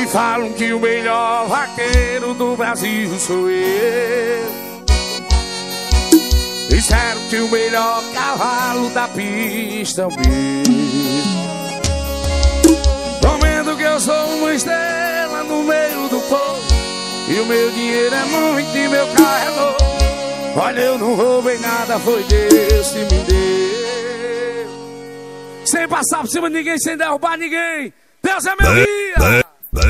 falam que o melhor vaqueiro do Brasil sou eu. Disseram que o melhor cavalo da pista é o meu. Comendo que eu sou uma estrela no meio do povo, e o meu dinheiro é muito e meu carro é novo. Olha, eu não roubei nada, foi Deus que me deu. Sem passar por cima de ninguém, sem derrubar ninguém. Deus é meu guia.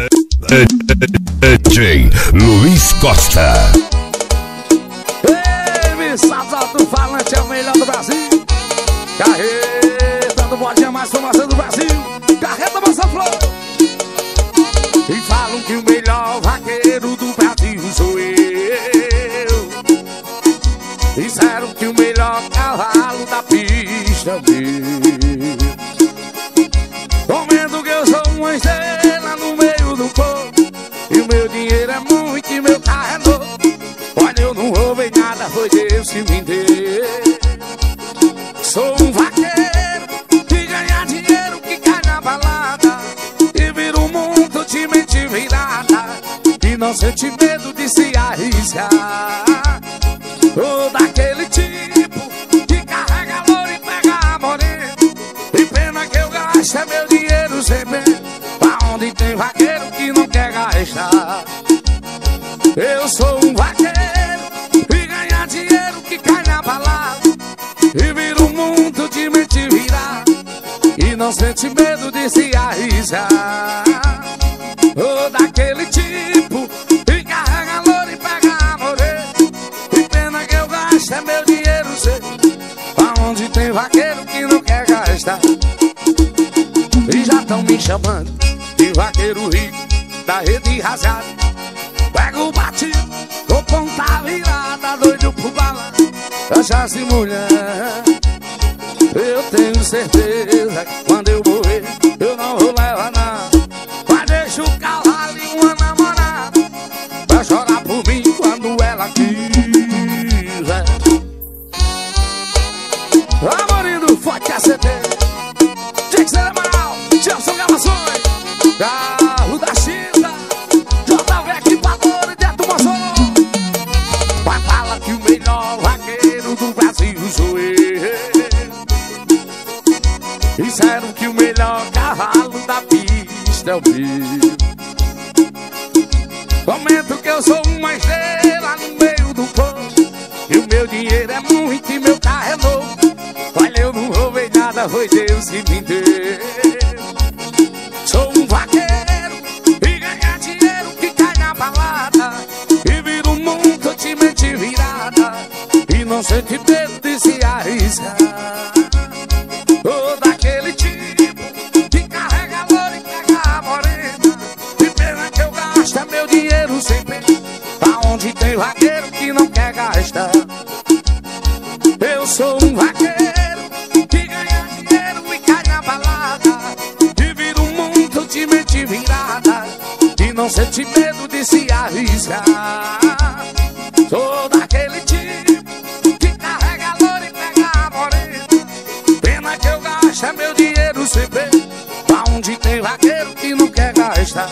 DJ Luiz Costa. Ei, Missados alto-falante é o melhor do Brasil. Carreta do bodinha mais famosa do Brasil. Carreta Massa Flor. E falam que o melhor vaqueiro do Brasil sou eu. Disseram que o melhor cavalo da pista é o meu. Comendo que eu sou uma estrela no meio do povo, e o meu dinheiro é muito e meu carro é novo. Olha, eu não roubei nada, foi Deus que me deu. Sou um vaqueiro que ganha dinheiro, que cai na balada e vira um mundo de mente virada, e não sente medo de se arriscar. Sou daquele tipo que carrega louro e pega morena, e pena que eu gasto é meu dinheiro sempre. Pra onde tem vaqueiro que não quer gastar. Eu sou um vaqueiro e ganha dinheiro, que cai na balada e vira um mundo de mente virada, e não sente medo de se arriscar. Sou daquele tipo que carrega louro e pega morena, e pena que eu gasto é meu dinheiro sempre. Pra onde tem vaqueiro que não quer gastar. E já tão me chamando de vaqueiro rico, da rede rasgada. Pega o batido, com ponta virada, doido pro balão, cachaça e mulher. Eu tenho certeza que quando eu morrer eu não vou levar nada, mas deixa o cavalo e uma namorada pra chorar por mim quando ela quiser. Amorindo, forte cacete. Tinha que ser Amaral, Gelson Gravações, Carro da China, JV Equipador e Neto Mossoró. Vai falar que o melhor vaqueiro do Brasil sou eu. Disseram que o melhor cavalo da pista é o meu. Comento que eu sou uma estrela no meio do povo, e o meu dinheiro é muito e meu carro é novo. Olha, eu não roubei nada, foi Deus que me deu. Sou um vaqueiro e ganha dinheiro, que cai na balada e vira um mundo de mente virada, e não sente medo de se arriscar. Sou daquele tipo que carrega louro e pega morena, e pena que eu gasto é meu dinheiro sempre. Pra onde tem vaqueiro que não quer gastar. Eu sou um vaqueiro que ganha dinheiro e cai na balada e vira um mundo de mente virada, e não sente medo de se arriscar. Sou daquele tipo que carrega louro e pega morena, pena que eu gasto é meu dinheiro sempre. Pra onde tem vaqueiro que não quer gastar.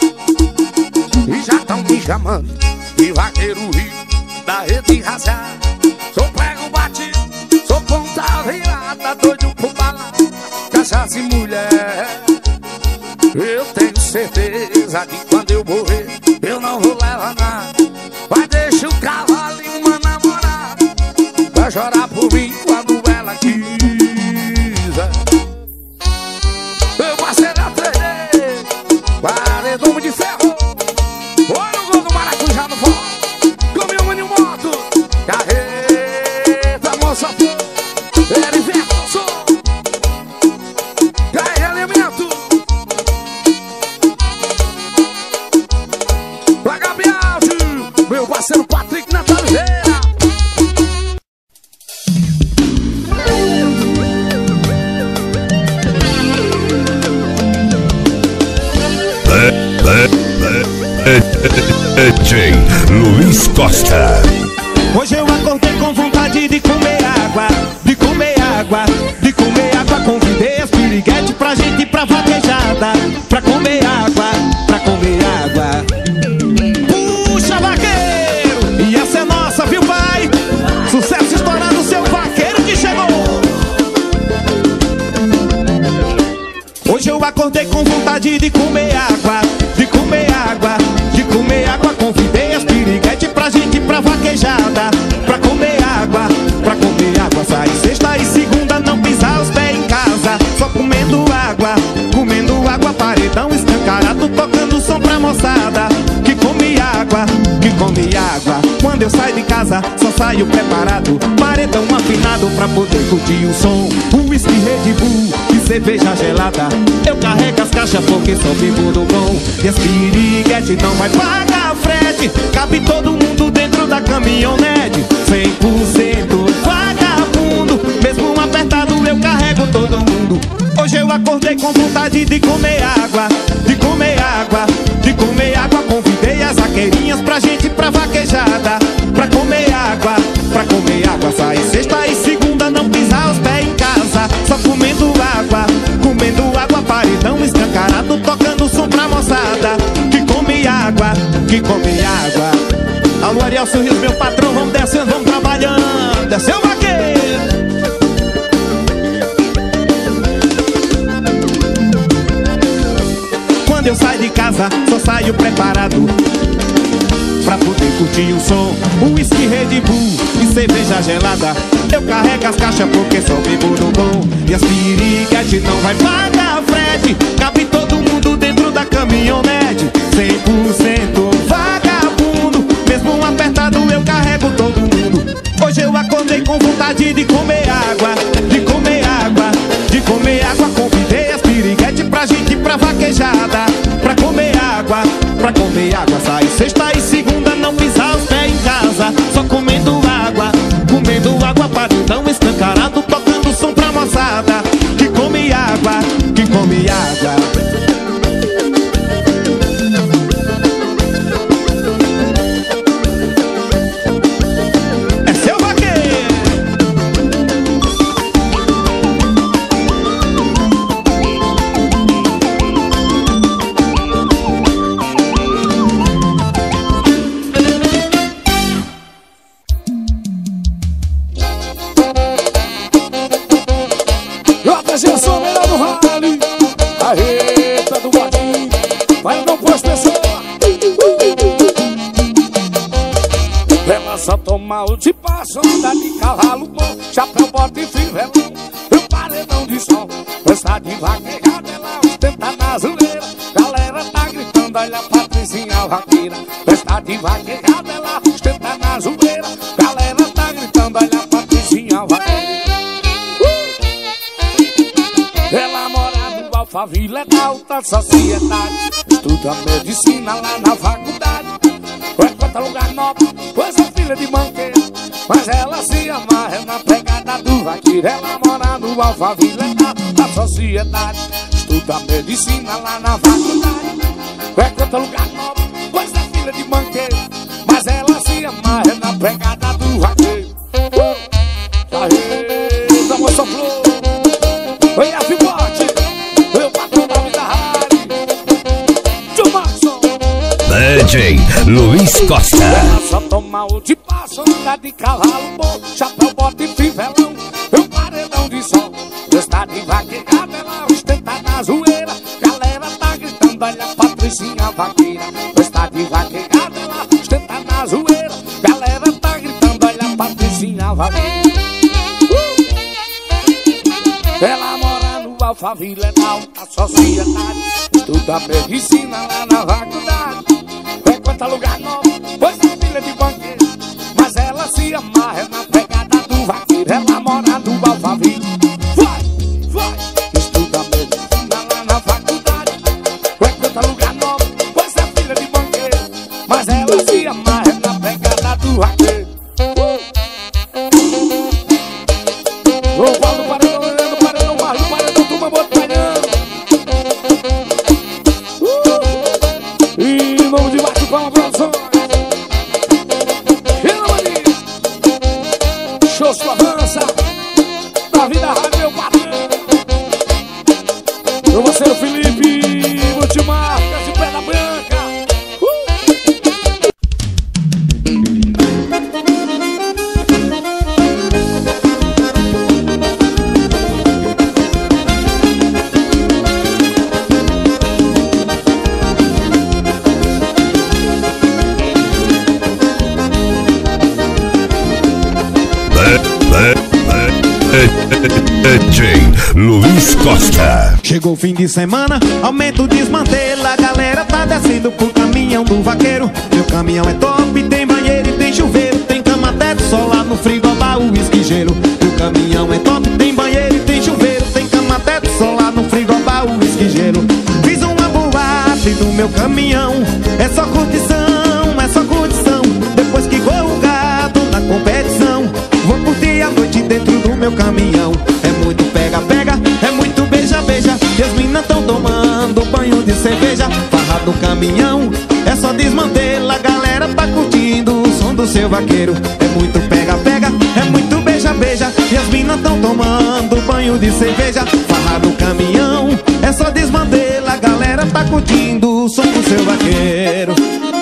E já tão me chamando de vaqueiro rico, da rede rasgada. Sou prego batido, sou ponta virada, doido pro balão, cachaça e mulher. Eu tenho certeza que quando eu morrer eu não vou levar nada, mas deixa o cavalo e uma namorada pra chorar por mim quando ela quiser. Meu parceiro é 3D, paredão de ferro. Olha o gol do Maracujá no forró, comigo em moto, carreta, moça, Eriverto, som, cai elemento, Gabi Áudio, meu parceiro Patrick Nataliveira. DJ Luiz Costa. Hoje eu acordei com vontade de comer água, de comer água, de comer água. Convidei as piriguete pra gente ir pra vaquejada, pra comer água, pra comer água. vontade de comer água, de comer água, de comer água. Convidei as piriguete pra gente ir pra vaquejada, pra comer água, pra comer água. Sai sexta e segunda, não pisar os pés em casa, só comendo água, paredão escancarado, tocando som pra moçada que come água, que come água. Quando eu saio de casa, só saio preparado, paredão afinado pra poder curtir o som. Whisky, Red Bull e cerveja gelada, eu carrego as caixas porque só bebo no bom. E as piriguete não vai pagar frete, cabe todo mundo dentro da caminhonete. 100% vagabundo, mesmo apertado eu carrego todo mundo. Hoje eu acordei com vontade de comer água, de comer água, de comer água. Convidei as vaqueirinhas pra gente ir pra vaquejada, pra comer água, pra comer água. Sai sexta e segunda, não pisar os pés em casa, só comendo água, paredão escancarado, tocando som pra moçada que come água, que come água. Alô, Ariel Sorriso, meu patrão, vamos descendo, vamos trabalhando. Desceu o vaqueiro. Quando eu saio de casa, só saio preparado pra poder curtir o som. Whisky, Red Bull e cerveja gelada, eu carrego as caixas porque só bebo no bom. E as piriguete não vai pagar frete, cabe todo mundo dentro da caminhonete. 100% vagabundo, mesmo apertado eu carrego todo mundo. Hoje eu acordei com vontade de comer água, de comer água, de comer água. Convidei as piriguete pra gente ir pra vaquejada, pra comer água, pra comer água. Sai sexta e segunda, não pisar os pés em casa, só comendo água, paredão escancarado, tocando som pra moçada que come água, que come água. Só toma o de passo, anda de cavalo bom, chapéu, bota e fivelão, e um paredão de sol. Está de vaquejada, ela ostenta na zoeira, galera tá gritando, olha a Patricinha vaqueira. Está de vaquejada, ela ostenta na zoeira, galera tá gritando, olha a Patricinha vaqueira. Ela mora no Alphaville, é da alta sociedade, estuda medicina lá na faculdade. Frequenta lugar nobre, pois é filha de banqueiro, mas ela se amarra na pegada do vaqueiro. Ela mora no Alphaville, da sociedade, estuda medicina lá na faculdade. Frequenta lugar nobre, pois é filha de banqueiro, mas ela se amarra na pegada do vaqueiro. Aê, da moça flor, oi a Fibote, eu patrão da vida rara, Tio Maxson, DJ Luiz Costa. ela só toma o de passo, anda de cavalo bom, chapéu, bota e fivelão, e um paredão de sol. Está de vaquejada, ela ostenta na zoeira, galera tá gritando, olha a Patricinha vaqueira. Está de vaquejada, ela ostenta na zoeira, galera tá gritando, olha a Patricinha vaqueira. Ela mora no Alphaville, da alta sociedade, estuda medicina lá na faculdade. Frequenta lugar novo, pois é filha de banqueiro, mas ela se amarra na pegada do vaqueiro. Ela mora no Alphaville, vai, estuda medicina lá na faculdade. Frequenta lugar novo, pois é filha de banqueiro, mas ela se amarra na pegada do vaqueiro. O Paulo paredão, Marlon paredão, turma botalhão. E novo de baixo com a produção. Show sua avança da vida rádio, meu patrão. Meu parceiro Felipe, multimarcas de Pedra Branca. DJ Luiz Costa. Chegou o fim de semana, aumenta o desmantelo. A galera tá descendo pro caminhão do vaqueiro. Meu caminhão é top, tem banheiro e tem chuveiro. Tem cama, teto, solar no frigobar, uísque e gelo. Meu caminhão é top, tem banheiro e tem chuveiro. Tem cama, teto, solar no frigobar, uísque e gelo. Fiz uma boate no meu caminhão. É só curtição, é só curtição. Depois que corro o gado na competição, vou curtir a noite dentro do meu caminhão. É muito pega-pega, é muito beija-beija. E as minas tão tomando banho de cerveja. Farra do caminhão, é só desmantelo. A galera tá curtindo o som do seu vaqueiro. É muito pega-pega, é muito beija-beija. E as minas tão tomando banho de cerveja. Farra do caminhão, é só desmantelo. A galera tá curtindo o som do seu vaqueiro.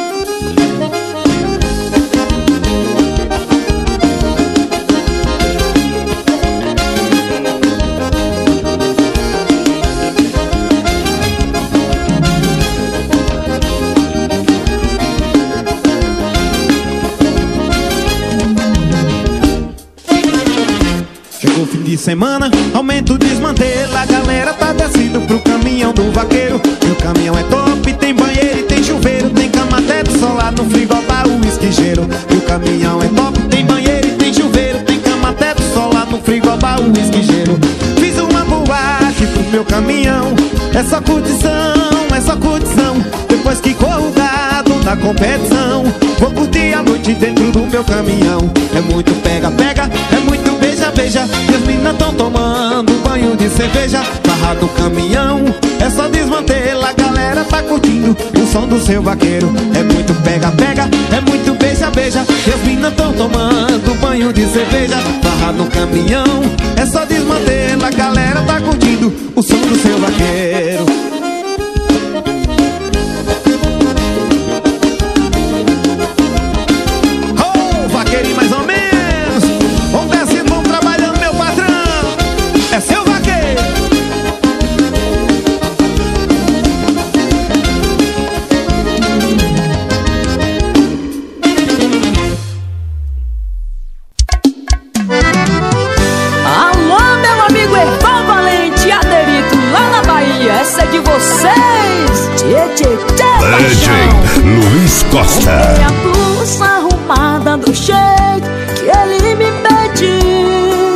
Chegou o fim de semana, aumenta o desmantelo. A galera tá descendo pro caminhão do vaqueiro. Meu caminhão é top, tem banheiro e tem chuveiro. Tem cama, teto, solar no frigobar, uísque e gelo. Meu caminhão é top, tem banheiro e tem chuveiro. Tem cama, teto, solar no frigobar, uísque e gelo. Fiz uma boate pro meu caminhão. É só curtição, é só curtição. Depois que corro o gado na competição, vou curtir a noite dentro do meu caminhão. É muito pega-pega, é muito beija-beija. E as minas tão tomando banho de cerveja. Farra do caminhão, é só desmantelo. A galera tá curtindo o som do seu vaqueiro. É muito pega-pega, é muito beija-beija. E as minas tão tomando banho de cerveja. Farra do caminhão, é só desmantelo. A galera tá curtindo o som do seu vaqueiro. Oh, vaqueirinho mais ou menos. Vamos descendo, vamos trabalhando, meu patrão. É seu vaqueiro. Alô, meu amigo Erval Valente, Aderito, lá na Bahia. Essa é de vocês. Tchê, DJ Luiz Costa. Comprei a blusa arrumada do jeito que ele me pediu.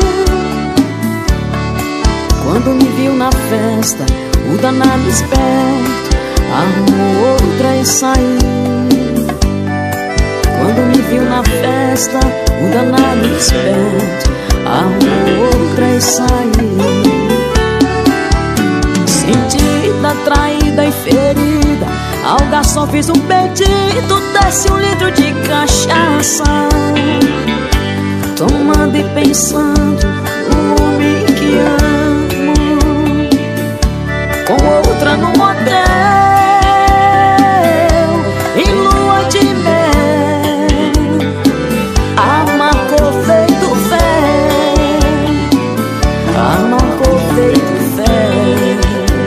Quando me viu na festa, o danado esperto arrumou outra e saiu. Quando me viu na festa, o danado esperto arrumou outra e saiu. Sentida, traída e ferida, ao garçom fiz um pedido, desce 1 litro de cachaça. Tomando e pensando no homem que amo, com outra no motel, em lua de mel, amargou feito fé, amargou feito fé.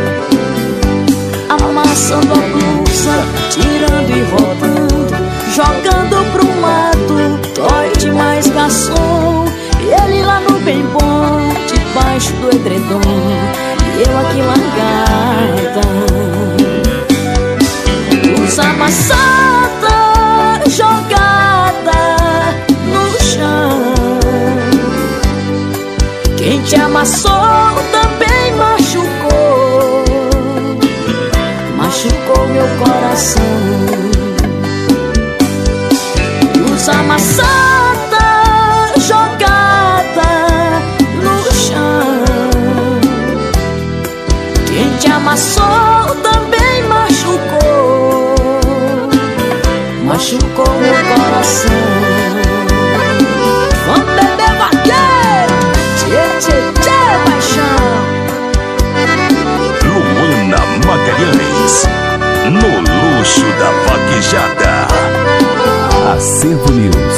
Amassando a blusa, tirando e rodando, jogando pro mato, dói demais garçom. E ele lá no bem bom, debaixo do edredom, e eu aqui largada. Luz amassada, jogada no chão. Quem te amassou também machucou, machucou meu coração. Luz amassada, jogada no chão. Quem te amassou também machucou, machucou meu coração. Vamos beber vaqueiro, tchê, tchê, tchê, paixão. Luana Magalhães, no luxo da vaquejada. Acervonews.net.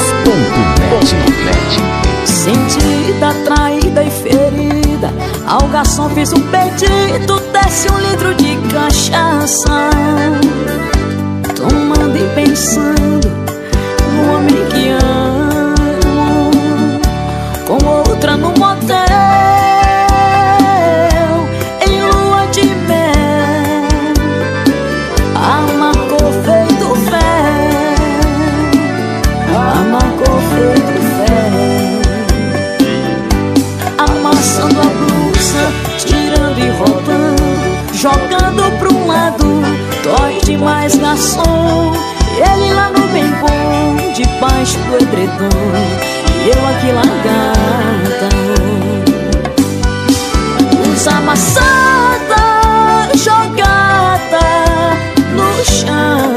Sentida, traída e ferida, ao garçom fiz um pedido, desce 1 litro de cachaça. Tomando e pensando no homem que amo, com outra no motel, mais garçom, ele lá no bem bom, debaixo do edredom, e eu aqui largada. Luz amassada, jogada no chão.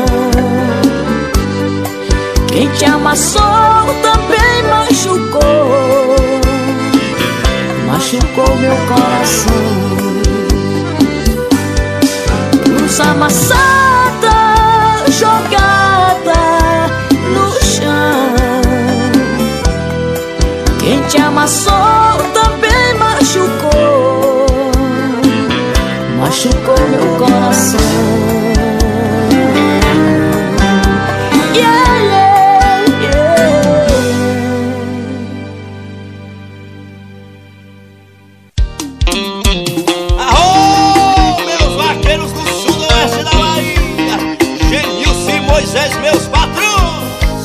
Quem te amassou também machucou, machucou meu coração. Luz amassada, jogada no chão. Quem te amassou também machucou, machucou meu coração. Yeah, yeah, yeah. Arô, meus vaqueiros do sudoeste da Bahia, Genilson e Moisés, meus patrões.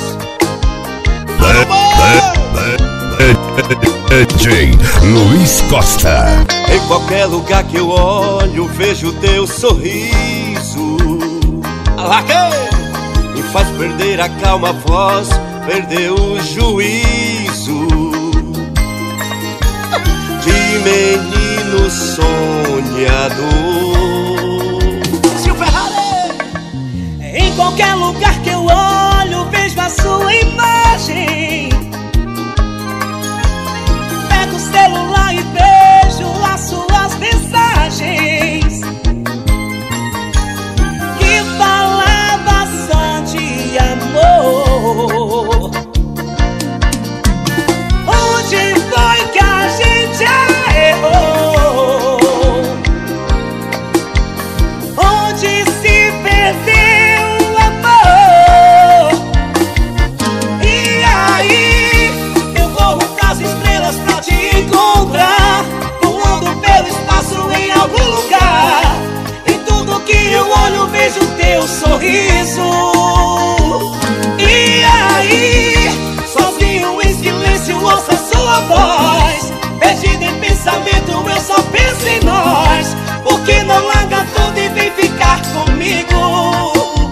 DJ Luiz Costa. Em qualquer lugar que eu olho, vejo teu sorriso. Vaqueiro, me faz perder a calma, a voz, perder o juízo. De menino sonhador. Silvio Ferrari. Em qualquer lugar que eu olho, vejo a sua imagem. Pego o celular e vejo as suas mensagens que falava só de amor. Onde foi que a gente errou? Onde se perdeu o amor? E aí eu corro pras estrelas pra te encontrar, voando pelo espaço em algum lugar. Em tudo que eu olho vejo teu sorriso. E aí, sozinho em silêncio ouço a sua voz. Perdido em pensamento eu só penso em nós. Por que não larga tudo e vem ficar comigo?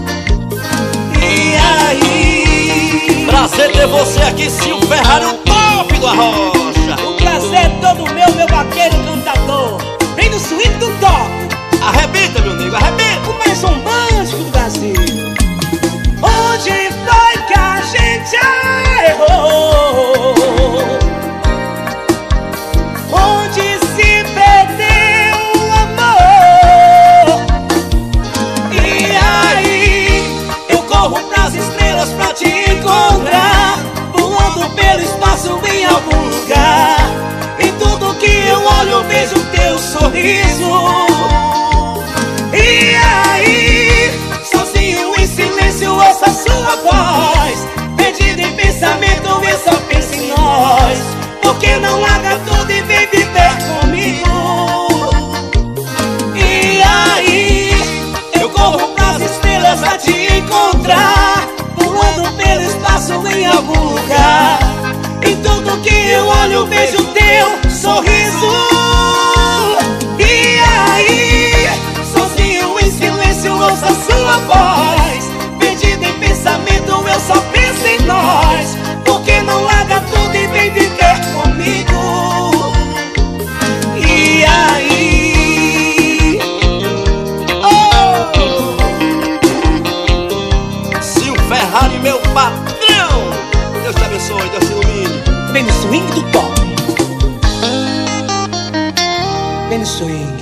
E aí? Prazer ter você aqui, Silvio Ferrari, o top do Arrocha. O prazer é todo meu vaqueiro cantador. Vem no swing do top, Arrebenta, meu nego, arrebenta. o mais romântico do Brasil. Onde foi que a gente errou? Onde se perdeu o amor? E aí eu corro pras estrelas pra te encontrar, voando pelo espaço em algum lugar. Em tudo que eu olho vejo teu sorriso. E aí, sozinho em silêncio ouço a sua voz. Perdido em pensamento eu só penso em nós. Por que não larga tudo e vem viver comigo? E aí, eu corro pras estrelas a te encontrar, voando pelo espaço em algum lugar. Em tudo que eu olho vejo teu sorriso. E aí, sozinho em silêncio ouço a sua voz. Perdido em pensamento eu só penso em nós. Por que não larga tudo e vem viver comigo? E aí? Oh! Silvio Ferrari, meu patrão. Deus te abençoe, Deus te ilumine. Vem no swing do top. Vem no swing.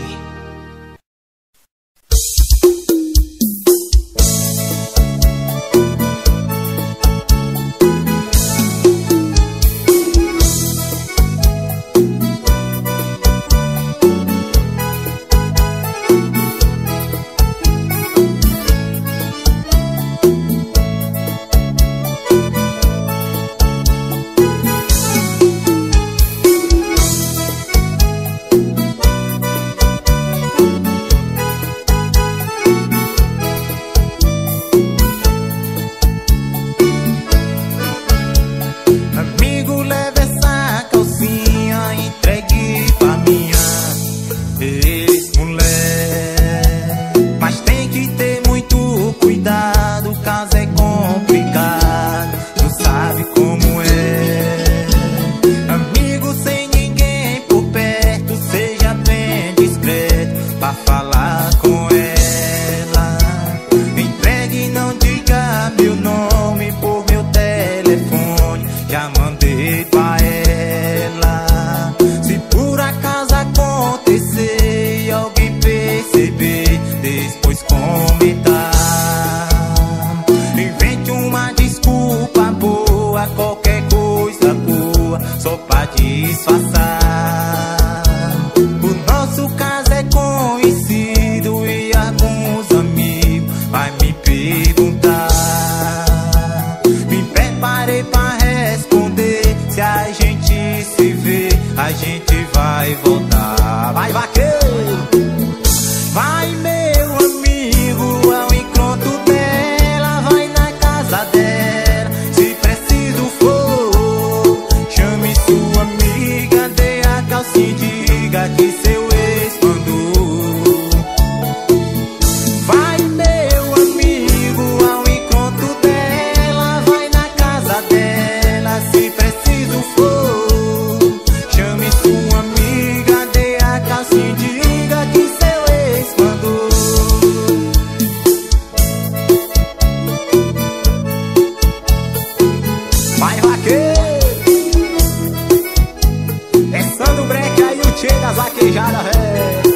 disfarçar. O nosso caso é conhecido e alguns amigos vai me perguntar. Me preparei pra responder. Se a gente se vê, a gente vai voltar. Vai, vaqueiro! Vai, meu amigo, ao encontro dela. Vai na casa dela, se preciso for. Chame sua amiga, dê a calcinha e diga que seu ex mandou. Vai, meu amigo, ao encontro dela. Vai na casa dela, se preciso for. Chame sua amiga, dê a calcinha e diga que seu ex mandou. Vai, vaqueiro! Pensando o breque aí, o tchê das vaquejadas, véi.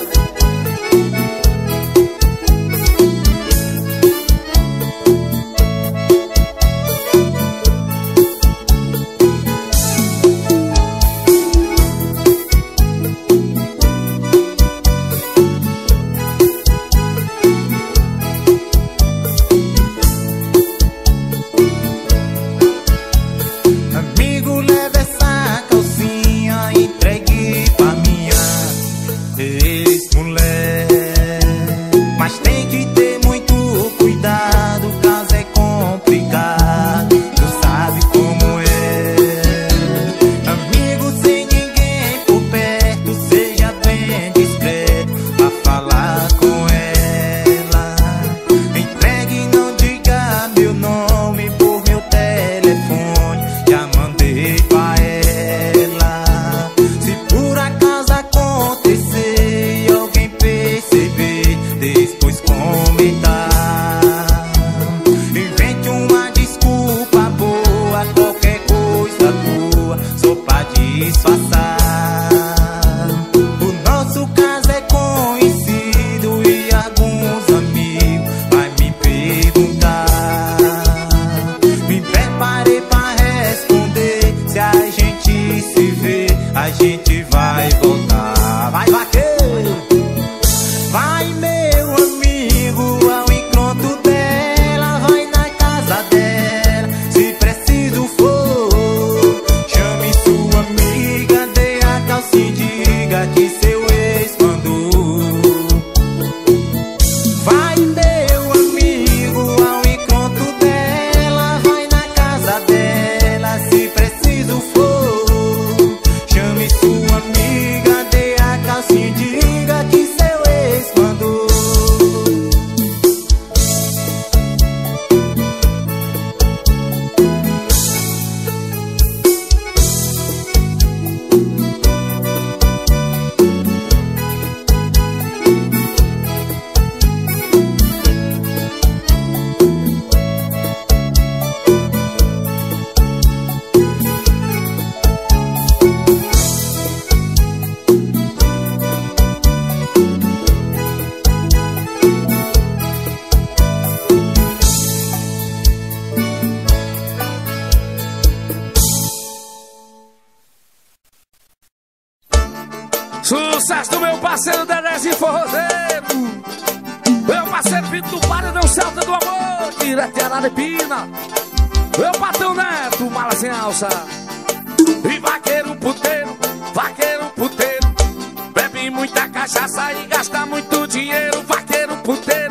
Amigo, leva essa calcinha, entregue pra minha ex-mulher. Mas tem que ter muito cuidado, o caso é complicado, tu sabe como é. Amigo, sem ninguém por perto, seja bem discreto pra falar com ela. Entregue, não diga meu nome por meu telefone, já mandei pra ela. Se por acaso acontecer e alguém perceber, depois comentar, invente uma desculpa boa, qualquer coisa boa, só pra disfarçar. O nosso caso é conhecido e alguns amigos vai me perguntar. Me preparei pra responder. Se a gente se vê, a gente vai voltar. Vai, vaqueiro! Vai, meu amigo, ao encontro dela. Vai na casa dela, se preciso for. Chame sua amiga, dê a calcinha e diga que seu ex mandou. Vai, meu amigo, ao encontro dela. Vai na casa dela, se preciso for. Chame sua amiga, dê a calcinha e diga que seu ex mandou. Sucesso do meu parceiro Dedézinho Forrozeiro. Meu parceiro Pinto do Paredão Celta do Amor, direto de Araripina. Meu patrão Neto, mala sem alça. E vaqueiro puteiro, bebe muita cachaça e gasta muito dinheiro. Vaqueiro puteiro,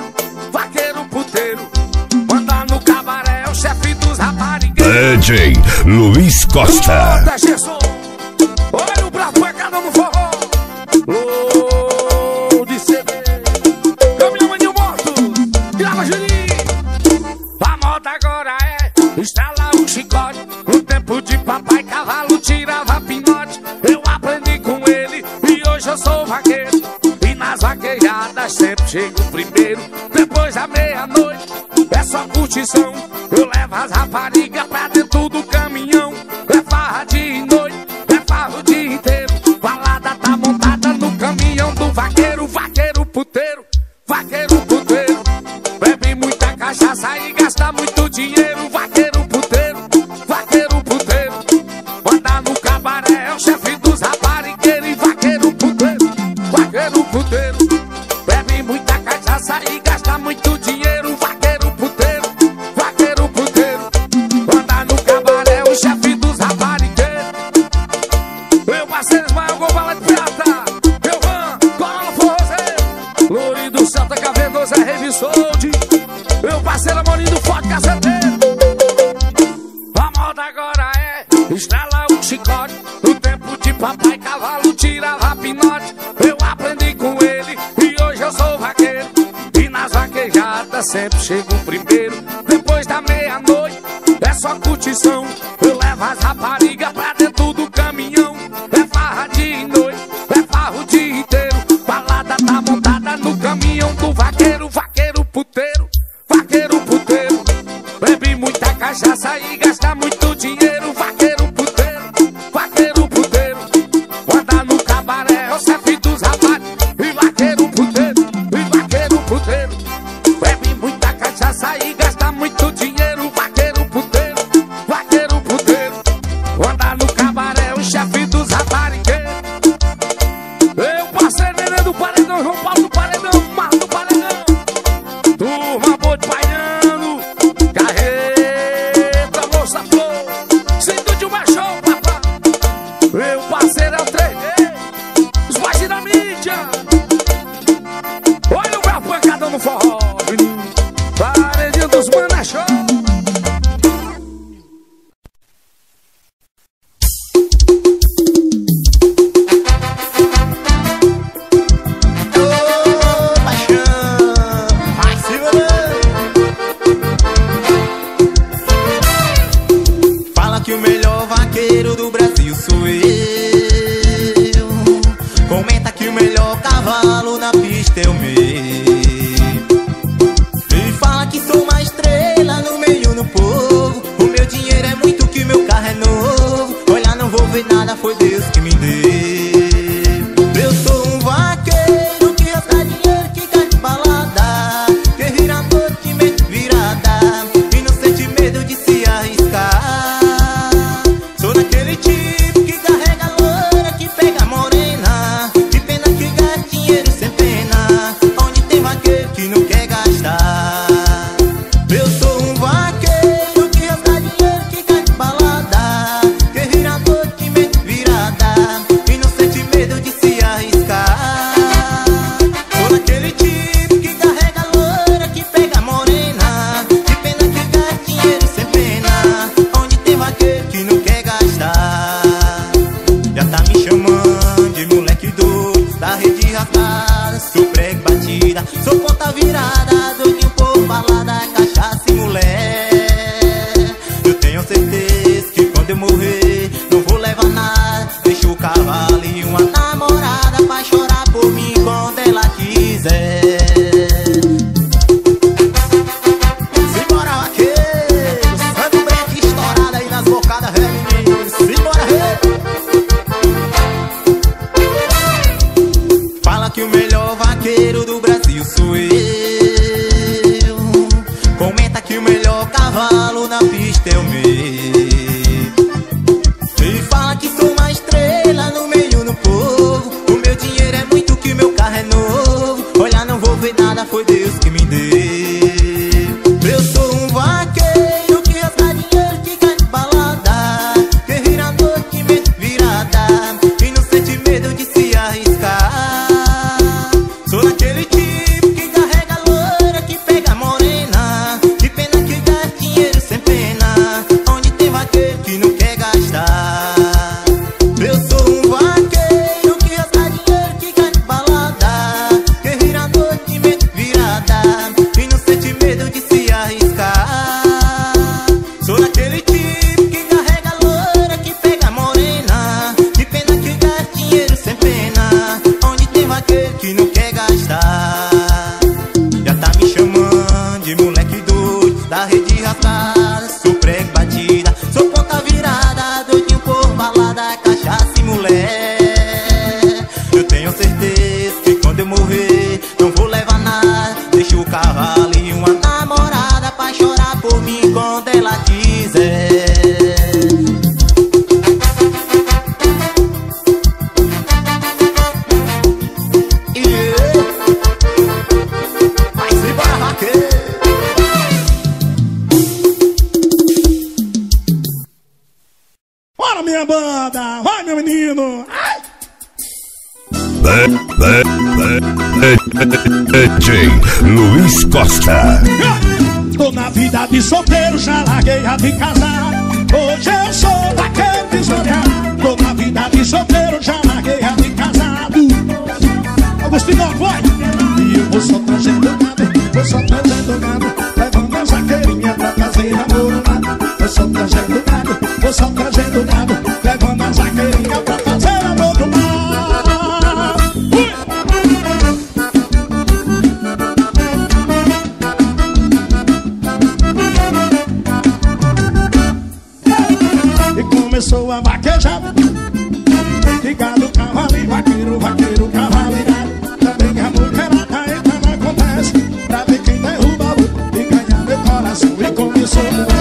manda no cabaré, é o chefe dos raparigueiros. DJ Luiz Costa. Olha o bravo é cada no forró. De CD, caminhão maninho morto, grava Juninho. A moda agora é instalar o chicote. No tempo de papai cavalo tirava pinote. Eu aprendi com ele e hoje eu sou vaqueiro. E nas vaquejadas sempre chego primeiro. Depois da meia-noite é só curtição. Eu levo as raparigas pra dentro do caminhão. É farra de noite, é farra o dia inteiro. Balada tá montada no caminhão do vaqueiro. Vaqueiro puteiro, bebe muita cachaça e gasta muito dinheiro. Vaqueiro puteiro, anda no cabaré, é o chefe do parceiro Ismael Gobala de Prata, Elvan, Cola Forrozeiro, Louri do Celta K-V2 é Revisolde, meu parceiro Amorim do Forte Caceteiro. A moda agora é estralar o chicote. No tempo de papai cavalo tirava pinote. Eu aprendi com ele e hoje eu sou vaqueiro. E nas vaquejadas sempre chego primeiro. Depois da meia-noite é só curtição. Eu levo as raparigas pra dentro do caminhão. É farra dia e noite, é farra o dia inteiro. Balada tá montada no caminhão do vaqueiro. Vaqueiro puteiro, vaqueiro puteiro. Bebe muita cachaça e gasta muito dinheiro. Vaqueiro puteiro, vaqueiro puteiro. Anda no cabaré, é o chefe dos rapazes. E vaqueiro puteiro, e vaqueiro puteiro. Bebe muita cachaça e gasta muito dinheiro. Vaqueiro puteiro, vaqueiro puteiro. Anda no cabaré, o chefe dos raparigueiros. Eu passei Nenê do Paredão, João Paulo do Paredão, Marco do Paredão. Turma boa de Baiano, Carreta, Moça Flor, Cinto de uma show, papá. Meu parceiro é o 3D, os baixos da mídia. Olha o meu pancadão no forró, menino. Paredinho dos manos é show. Fala que o melhor vaqueiro do Brasil sou eu. Comenta que o melhor cavalo na pista é o meu. E fala que sou uma estrela no meio do povo. O meu dinheiro é muito, que meu carro é novo. Olha, não vou ver nada, foi Deus que me deu. Eu sou um vaqueiro que gasta dinheiro, que cai de balada, que vira a noite mente virada e não sente medo de se arriscar. Sou daquele tipo que carrega a loira, que pega a morena, que pena que gasta dinheiro sem pena, onde tem vaqueiro que não quer gastar. Eu sou um vaqueiro que gasta dinheiro, que cai de balada, que vira a noite mente virada e não sente medo de se arriscar. Sou daquele tipo que carrega a loira, que pega a morena, que pena que gasta dinheiro sem pena, onde tem vaqueiro que não quer gastar. Já tá me chamando de moleque doido, da rede rasgada, sou prego batida, sou ponta virada, doidinho por balada, cachaça e mulher. Eu tenho certeza que quando eu morrer não vou levar nada, deixo o cavalo e uma namorada pra chorar por mim quando ela quiser. Simbora vaqueiro, sangue branco estourado aí nas bocadas, menino. Simbora Fala que o melhor vaqueiro do Brasil sou eu. Comenta que o melhor cavalo na pista é o meu. E fala que sou uma estrela no meio do povo. O meu dinheiro é muito, que meu carro é novo. Olha, não vou ver nada, foi Deus que me deu. Eu sou um vaqueiro que gasta dinheiro, que cai de balada, que vira a noite mente virada e não sente medo de se arriscar. Sou daquele tipo que carrega a loira, que pega a morena, que pena que gasta dinheiro sem pena, onde tem vaqueiro que não quer gastar. Eu sou um vaqueiro que gasta dinheiro, que cai de balada, que vira a noite mente virada e não sente medo de se arriscar. Sou daquele tipo que carrega a loira, que pega a morena, que pena que gasta dinheiro sem pena, onde tem vaqueiro que não quer gastar. Já tá me chamando de moleque doido, da rede rasgada, sou prego batida, sou ponta virada, doidinho por balada, cachaça e mulher. Eu tenho certeza que quando eu morrer não vou levar nada, deixo o cavalo e uma namorada pra chorar por mim quando ela quiser. Vai se embora, vaqueiro. Bora, minha banda! Vai, meu menino! Ai! DJ Luiz Costa. Tô na vida de solteiro, já larguei a de casar. Hoje eu sou vaqueiro desordenado. Tô na vida de solteiro, já larguei a de casado. Agostinho, vai! E eu vou só trazendo gado, vou só trazendo gado, levando a zaqueirinha pra fazer amor. Vou só trazendo gado, vou só trazendo gado, levando a zaqueirinha pra fazer amor do mar. Começou a vaquejada, de gado, cavalo e vaqueiro, vaqueiro, cavalo e gado. Também a mulherada entra na conversa, pra ver quem derruba o e ganhar meu coração. E começou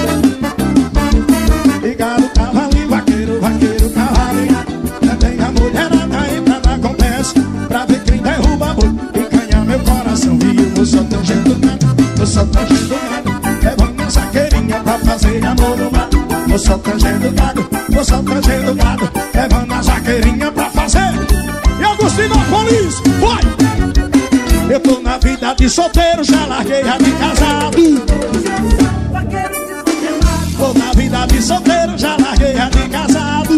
de gado, cavalo e vaqueiro, vaqueiro, cavalo e gado. Também a mulherada entra na conversa, pra ver quem derruba o e ganhar meu coração. E eu vou só tangendo gado, vou só tangendo gado, levando a zaqueirinha pra fazer amor no mato. Vou só trazendo gado, vou só trazendo gado, levando a zaqueirinha pra fazer. E Agostinópolis, vai! Eu tô na vida de solteiro, já larguei a de casado. Tô na vida de solteiro, já larguei a de casado.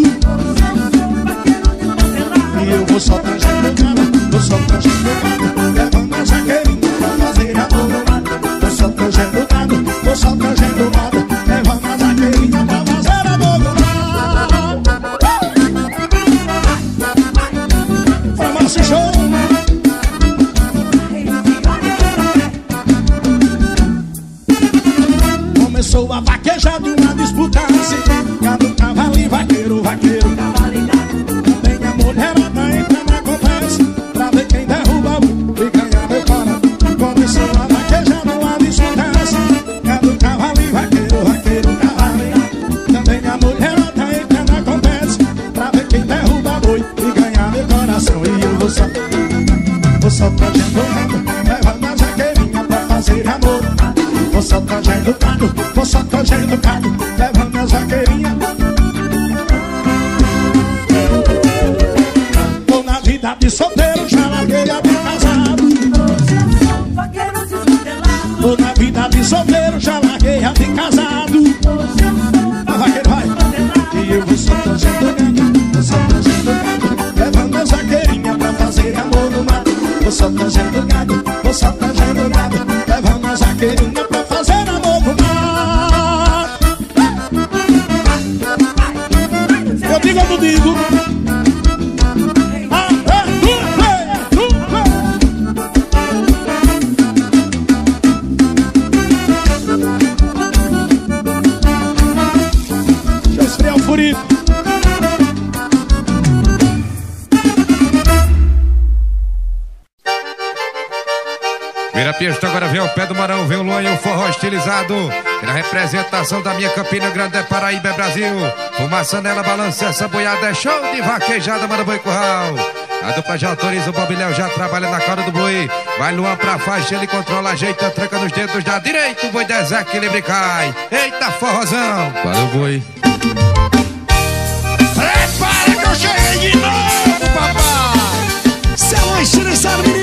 E eu vou só trazendo gado, vou só trazendo gado, levando a zaqueirinha pra fazer amor no mato. Vou só trazendo gado, vou só trazendo gado, levando a zaqueirinha pra fazer amor no mar. Farmácia Show. Começou a vaquejar de uma disputa assim, gado, cavalo e vaqueiro, vaqueiro, cavalo e gado. Também a mulherada entra na conversa, pra ver quem derruba o e ganhar meu coração. Começou a vaquejar de uma disputa assim, gado, cavalo e vaqueiro, vaqueiro, cavalo e gado. Também a mulherada entra na conversa, pra ver quem derruba boi e ganhar meu coração. E eu vou só trazendo gado, levando a zaqueirinha pra fazer amor. Vou só trazendo gado, vou só trazendo gado, levando a zaqueirinha. Tô na vida de solteiro, já larguei a de casado. Tô na vida de solteiro, já larguei a de casado. Vai, vaqueiro, vai! E eu vou só trazendo gado, vou só trazendo gado, levando a zaqueirinha pra fazer amor no mato. Vou só trazendo gado, vou só trazendo gado, levando a zaqueirinha pra fazer amor no mar. Eu digo ou não digo? Deixa eu esfriar o furico. Vira a pista, agora vem o pé do Marão, vem o Luan e o forró estilizado. E na representação da minha Campina Grande é Paraíba, é Brasil. Fumaça nela, balança essa boiada, é show de vaquejada, manda boi curral. A dupla já autoriza, o Bobilhão já trabalha na cara do boi. Vai Luan pra faixa, ele controla, ajeita, tranca nos dedos da direita, o boi desequilibra e cai. Eita forrozão, valeu boi. Prepara que eu cheguei de novo, papai. Céu estilizado, menino.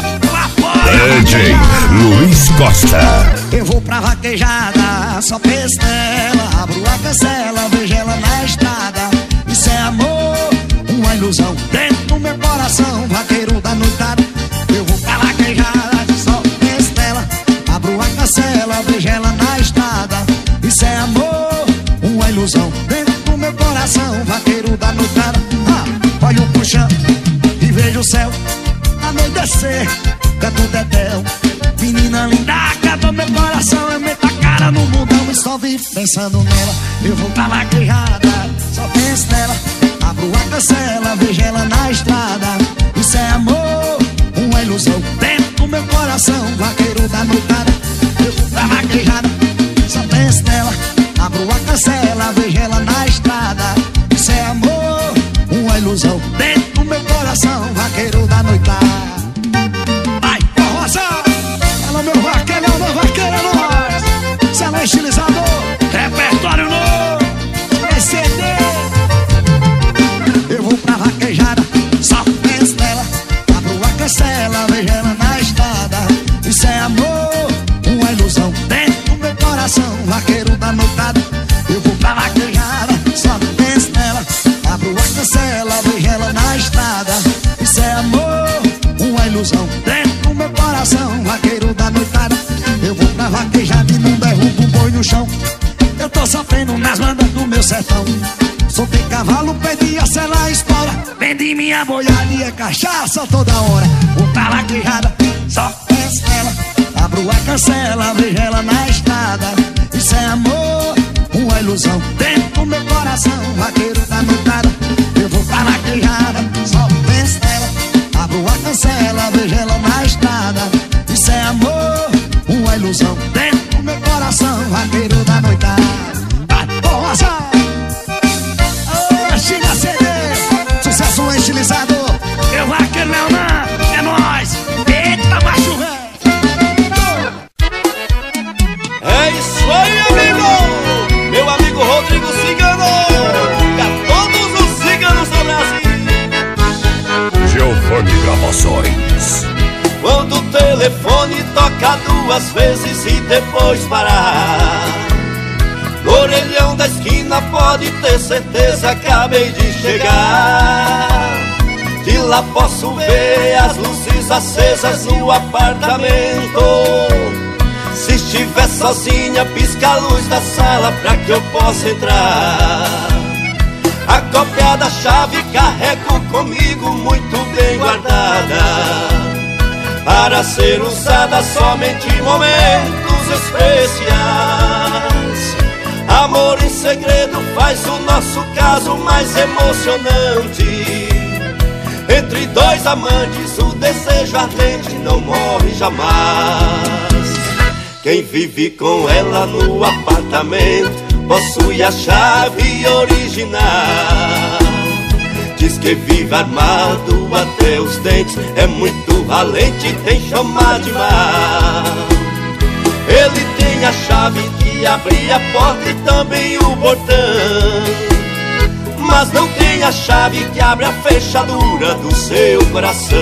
DJ Luiz Costa. Eu vou pra vaquejada, só pestela, abro a cancela, vejo ela na estrada. Isso é amor, uma ilusão dentro do meu coração, vaqueiro da noitada. Eu vou pra vaquejada, só pestela, abro a cancela, vejo ela na estrada. Isso é amor, uma ilusão dentro do meu coração, vaqueiro da noitada. Olho pro chão e vejo o céu anoitecer, canto dedéu, menina linda, acabou meu coração. Eu meto a cara no mundão e só vivo pensando nela. Eu vou pra vaquejada, só penso nela, abro a cancela, vejo ela na estrada. Isso é amor, uma ilusão dentro do meu coração, vaqueiro da noitada. Eu vou pra vaquejada, só penso nela, abro a cancela, vejo ela na estrada. Isso é amor, uma ilusão dentro do meu coração, vaqueiro da noitada. Alô, meu vaqueirão, meu vaqueiro é nóis. Salão estilizador, repertório novo, CD. Eu vou pra vaquejada, só penso nela, no chão. Eu tô sofrendo nas bandas do meu sertão. Soltei cavalo, perdi a sela, a espora. Vendi minha boiada e é cachaça toda hora. Puta laquejada, só pensa ela. Abro a cancela, vejo ela na estrada. Isso é amor, uma ilusão. Dentro do meu coração, vaqueiro da noitada. Eu vou pra laquejada, só pensa nela. Abro a cancela, vejo ela na estrada. Isso é amor, uma ilusão. Dentro do meu coração, vaqueiro da noitada. Vai, porra, sai! China CD, sucesso estilizado. Eu vaqueiro Leonan, é nóis. Eita, macho velho. É isso aí, amigo. Meu amigo Rodrigo Cigano. E a todos os ciganos do Brasil. Giovanni Gravações. Quando o telefone toca 2 vezes e depois parar, no orelhão da esquina pode ter certeza, acabei de chegar. De lá posso ver as luzes acesas no apartamento. Se estiver sozinha, pisca a luz da sala pra que eu possa entrar. A cópia da chave carrego comigo muito bem guardada, para ser usada somente em momentos especiais. Amor em segredo faz o nosso caso mais emocionante. Entre 2 amantes o desejo ardente não morre jamais. Quem vive com ela no apartamento possui a chave original. Diz que vive armado até os dentes, é muito valente, tem chama de mal. Ele tem a chave que abre a porta e também o portão, mas não tem a chave que abre a fechadura do seu coração.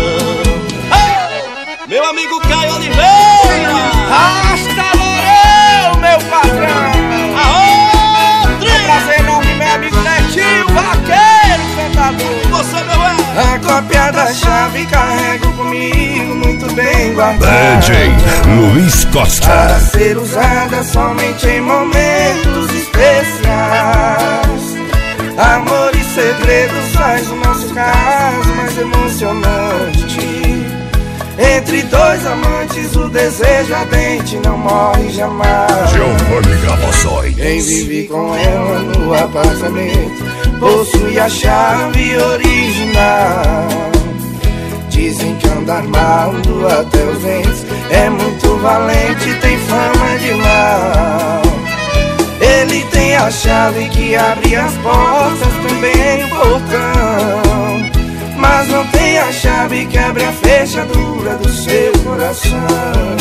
Hey! Meu amigo Caio Oliveira, Rasta Loreu, meu patrão. aô, Prazer enorme, meu amigo Netinho, vaqueiro, cantador. você, meu velho. A cópia da chave carrego comigo muito bem guardada, DJ Luiz para Costa. ser usada somente em momentos especiais. Amor e segredos faz o nosso caso mais emocionante. Entre 2 amantes o desejo ardente não morre jamais. Giovanni Gravações. Quem vive com ela no apartamento possui a chave original. Dizem que anda armado até os dentes, é muito valente, tem fama de mal. Ele tem a chave que abre as portas, também o portão, mas não tem a chave que abre a fechadura do seu coração.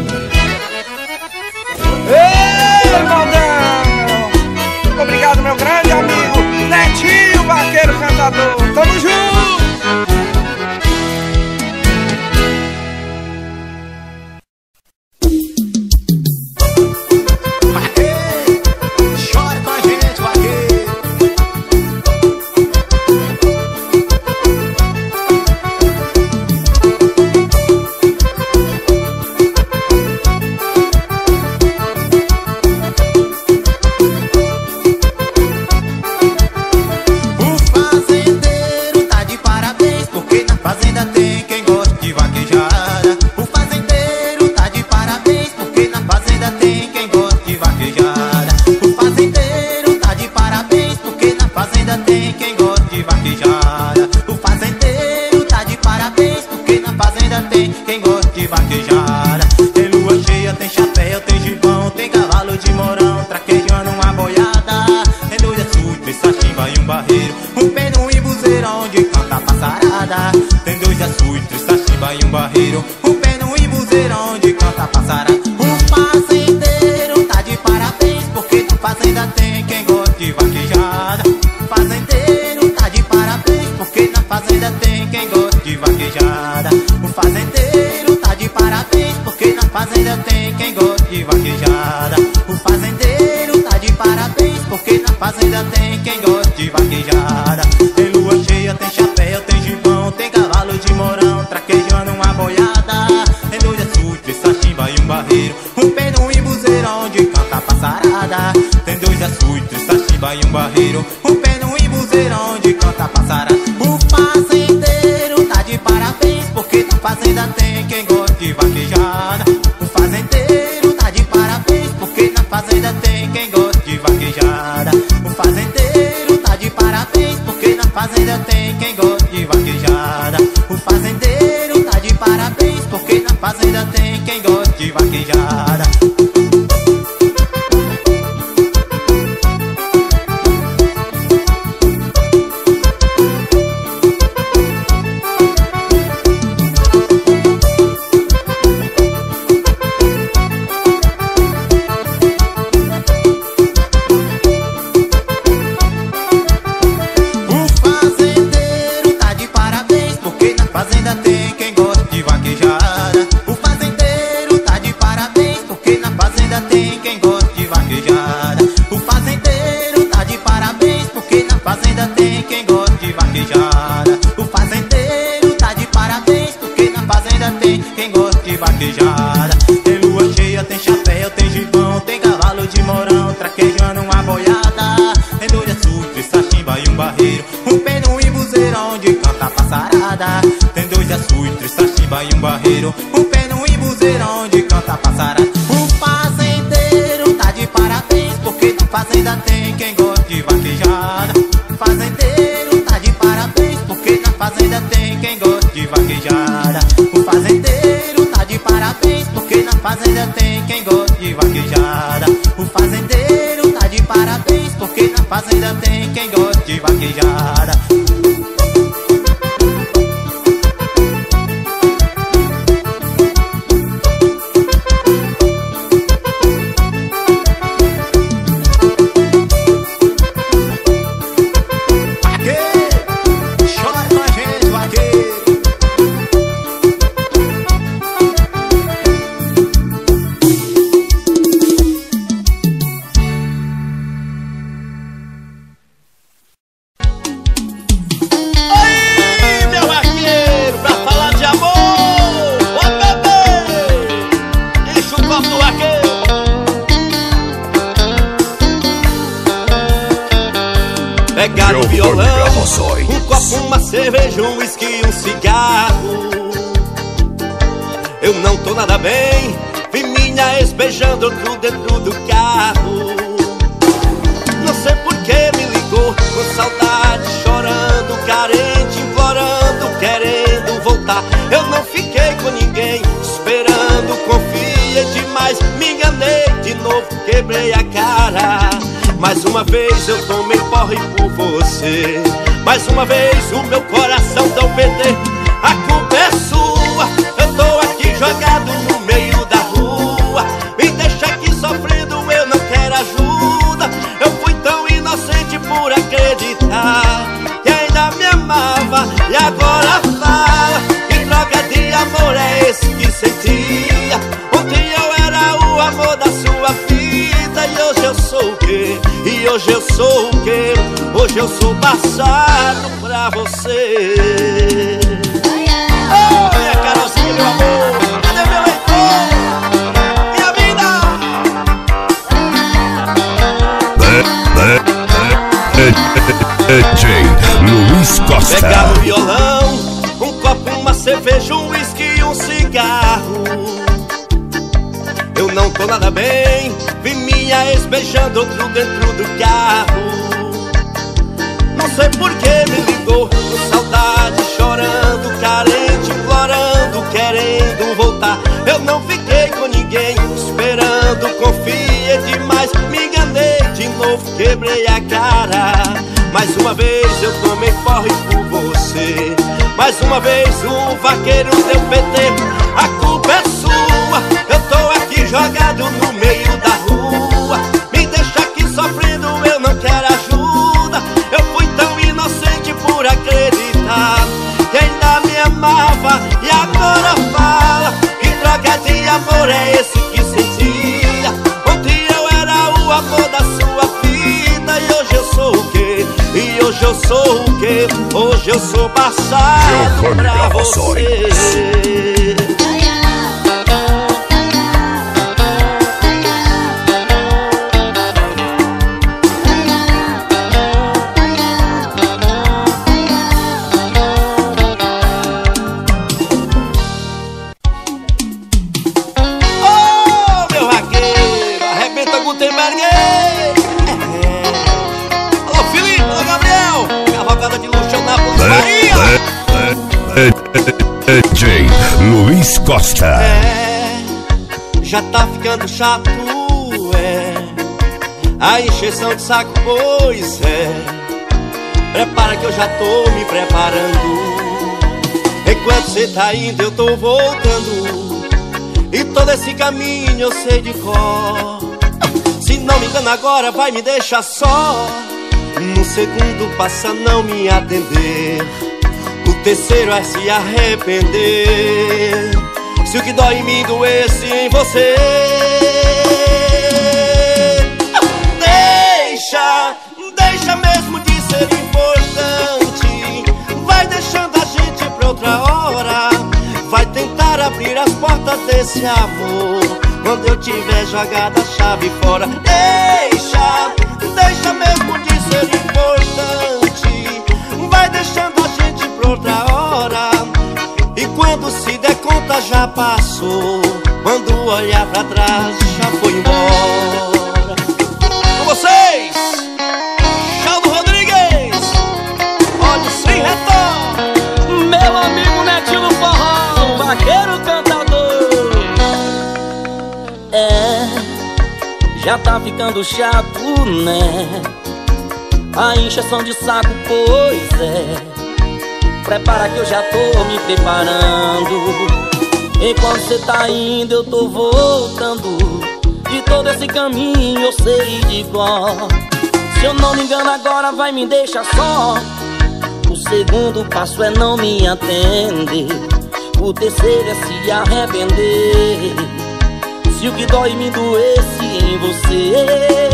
Ei, Maldão! Obrigado, meu grande amigo Netinho, vaqueiro cantador. Tamo junto! Chora com a gente, vaqueiro. Um pé no imbuzeiro onde canta canta passarada. Tem dois açudes, três tachimba e um barreiro, um pé no embuzeiro onde canta passarada. O fazendeiro tá de parabéns, porque na fazenda tem quem gosta de vaquejada. O fazendeiro tá de parabéns, porque na fazenda tem quem gosta de vaquejada. O fazendeiro tá de parabéns, porque na fazenda tem quem gosta de vaquejada. O fazendeiro tá de parabéns, porque na fazenda tem quem gosta de vaquejada. Pegar o violão, um copo, uma cerveja, um whisky, um cigarro. Eu não tô nada bem, vi minha ex beijando outro dentro do carro. Não sei por que me ligou, com saudade, chorando, carente, implorando, querendo voltar. Eu não fiquei com ninguém, esperando, confiei demais, me enganei de novo, quebrei a cara. Mais uma vez eu tomei porre por você, mais uma vez o meu coração tão PT. A culpa é sua, eu tô aqui jogado no meio da rua. Me deixa aqui sofrendo, eu não quero ajuda. Eu fui tão inocente por acreditar que ainda me amava e agora fala. Que droga de amor é esse que sentia? Ontem eu era o amor da sua vida e hoje eu sou o quê? E hoje eu sou o quê? Hoje eu sou passado pra você. Oh, minha Carolzinha, meu amor, cadê meu leitor? Minha vida! DJ Luiz Costa. Pegar o violão, um copo, uma cerveja, um whisky e um cigarro. Eu não tô nada bem, vi minha ex beijando outro dentro do carro. Não sei por que me ligou, com saudade, chorando, carente, implorando, querendo voltar. Eu não fiquei com ninguém, esperando, confiei demais, me enganei de novo, quebrei a cara. Mais uma vez eu tomei porre por você, mais uma vez o vaqueiro deu PT. A culpa é sua, eu tô aqui jogado no meio da rua. Me deixa aqui sofrendo, eu não quero ajuda. Eu fui tão inocente por acreditar que ainda me amava e agora fala. Que droga de amor é esse que sentia? Ontem eu era o amor da sua vida e hoje eu sou o quê? E hoje eu sou o quê? Hoje eu sou passado pra você. DJ Luiz Costa. Já tá ficando chato, a encheção de saco, pois prepara que eu já tô me preparando. Enquanto cê tá indo eu tô voltando, e todo esse caminho eu sei de cor. Se não me engano agora vai me deixar só. No segundo passa a não me atender, o terceiro é se arrepender. Se o que dói em mim doesse em você, deixa mesmo de ser importante. Vai deixando a gente pra outra hora. Vai tentar abrir as portas desse amor quando eu tiver jogado a chave fora. Deixa mesmo de ser importante. Vai deixando a gente pra pra outra hora. E quando se der conta já passou. Quando olhar pra trás já foi embora. Com vocês, Chaldo Rodrigues, olha sem retorno. Meu amigo Netinho do Forró, vaqueiro cantador. Já tá ficando chato, né? A encheção de saco, pois é. Prepara que eu já tô me preparando. Enquanto cê tá indo eu tô voltando. E todo esse caminho eu sei de cor. Se eu não me engano agora vai me deixar só. O segundo passo é não me atender. O terceiro é se arrepender. Se o que dói me doesse em você.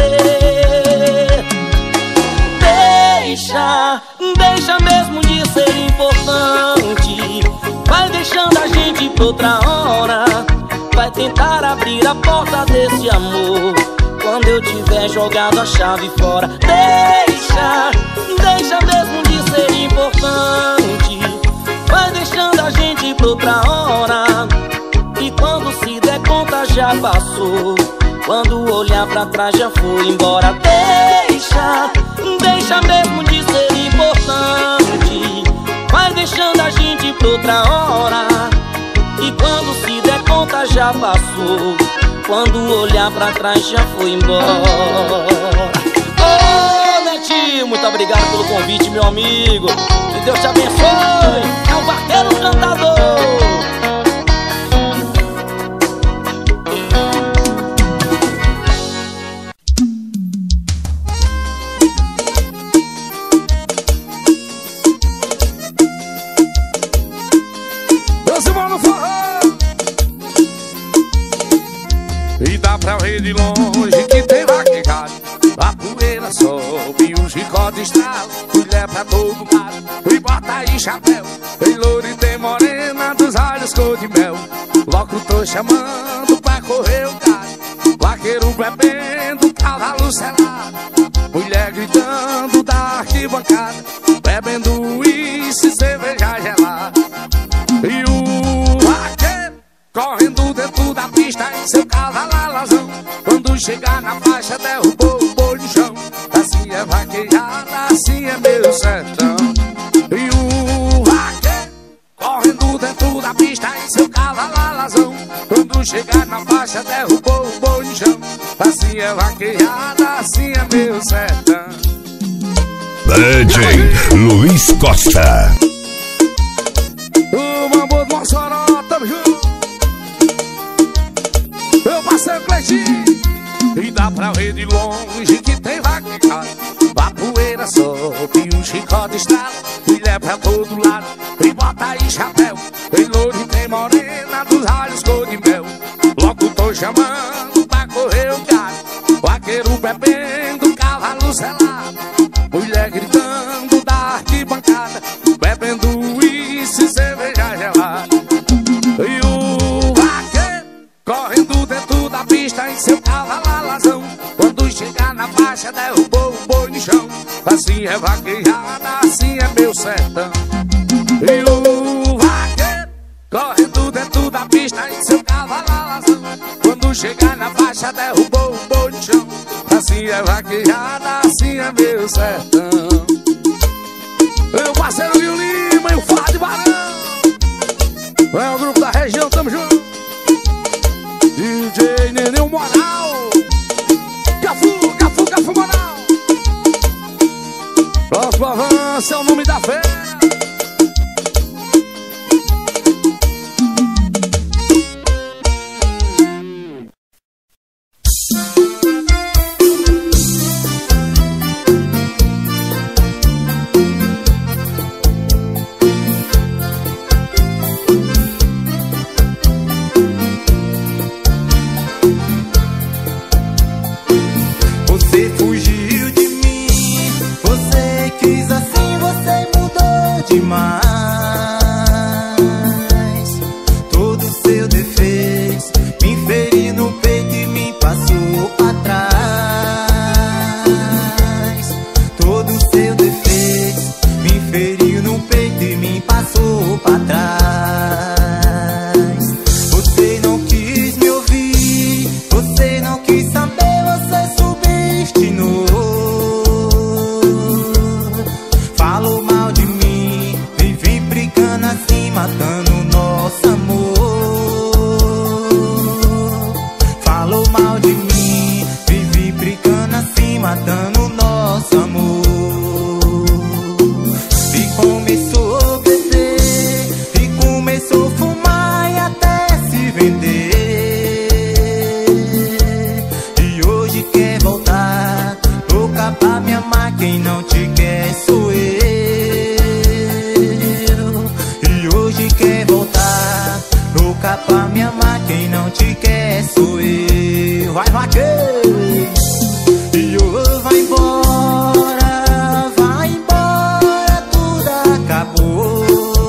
Deixa mesmo de ser importante. Vai deixando a gente pra outra hora. Vai tentar abrir a porta desse amor quando eu tiver jogado a chave fora. Deixa mesmo de ser importante. Vai deixando a gente pra outra hora. E quando se der conta já passou. Quando olhar pra trás já foi embora. Deixa mesmo de ser importante. Vai deixando a gente pra outra hora. E quando se der conta já passou. Quando olhar pra trás já foi embora. Ô Netinho, muito obrigado pelo convite, meu amigo. Que Deus te abençoe. É um vaqueiro cantador. Pra ver de longe que tem vaquejado. A poeira sobe, o chicote estrala. Mulher pra todo lado, e bota aí chapéu. Tem louro e tem morena, dos olhos cor de mel. Logo tô chamando pra correr o gado. Vaqueiro bebendo, cavalo selado. Mulher gritando da arquibancada. Bebendo uísque e cerveja gelada. E o vaqueiro correndo dentro da pista em seu cavalo alazão. Quando chegar na faixa derrubou o boi no chão. Assim é vaquejada, assim é meu sertão. E o vaqueiro correndo dentro da pista em seu cavalo alazão. Quando chegar na faixa derrubou o boi no chão. Assim é vaquejada, assim é meu sertão. DJ Luiz Costa. O Mambo do Mossoró, tamo junto. Eu passei o Cleitinho. E dá pra ver de longe que tem vaquejado. A poeira sobe, o chicote estrala. Mulher pra todo lado, e bota aí chapéu. Tem louro e tem morena, dos olhos cor de mel. Logo tô chamando pra correr o gado. Vaqueiro bebendo, cavalo selado. Mulher gritando da arquibancada. Bebendo uísque e cerveja gelada. E o vaqueiro correndo dentro da pista em seu cavalo alazão. Quando chegar na faixa derrubou o boi no chão. Assim é vaquejada, assim é meu sertão. E o vaqueiro correndo dentro da pista em seu cavalo alazão. Quando chegar na faixa derrubou o boi no chão. Assim é vaquejada, assim é meu sertão. Meu parceiro Guilherme Lima e o Fá de Barão. É o grupo da região, tamo junto. DJ Nenê Moral. Cafu Moral. Próximo avanço é o nome da fé. Você fugiu de mim, você quis assim, você mudou. assim, matando o nosso amor. Falou mal de mim, vive brincando assim, matando o nosso amor. E começou a beber, e começou a fumar e até se vender. E hoje quer voltar, louca pra me amar, quem não te quer sou eu. E hoje quer voltar, louca pra me amar, quem não te quer sou eu. Vai, vaqueiro! E hoje vai embora, tudo acabou.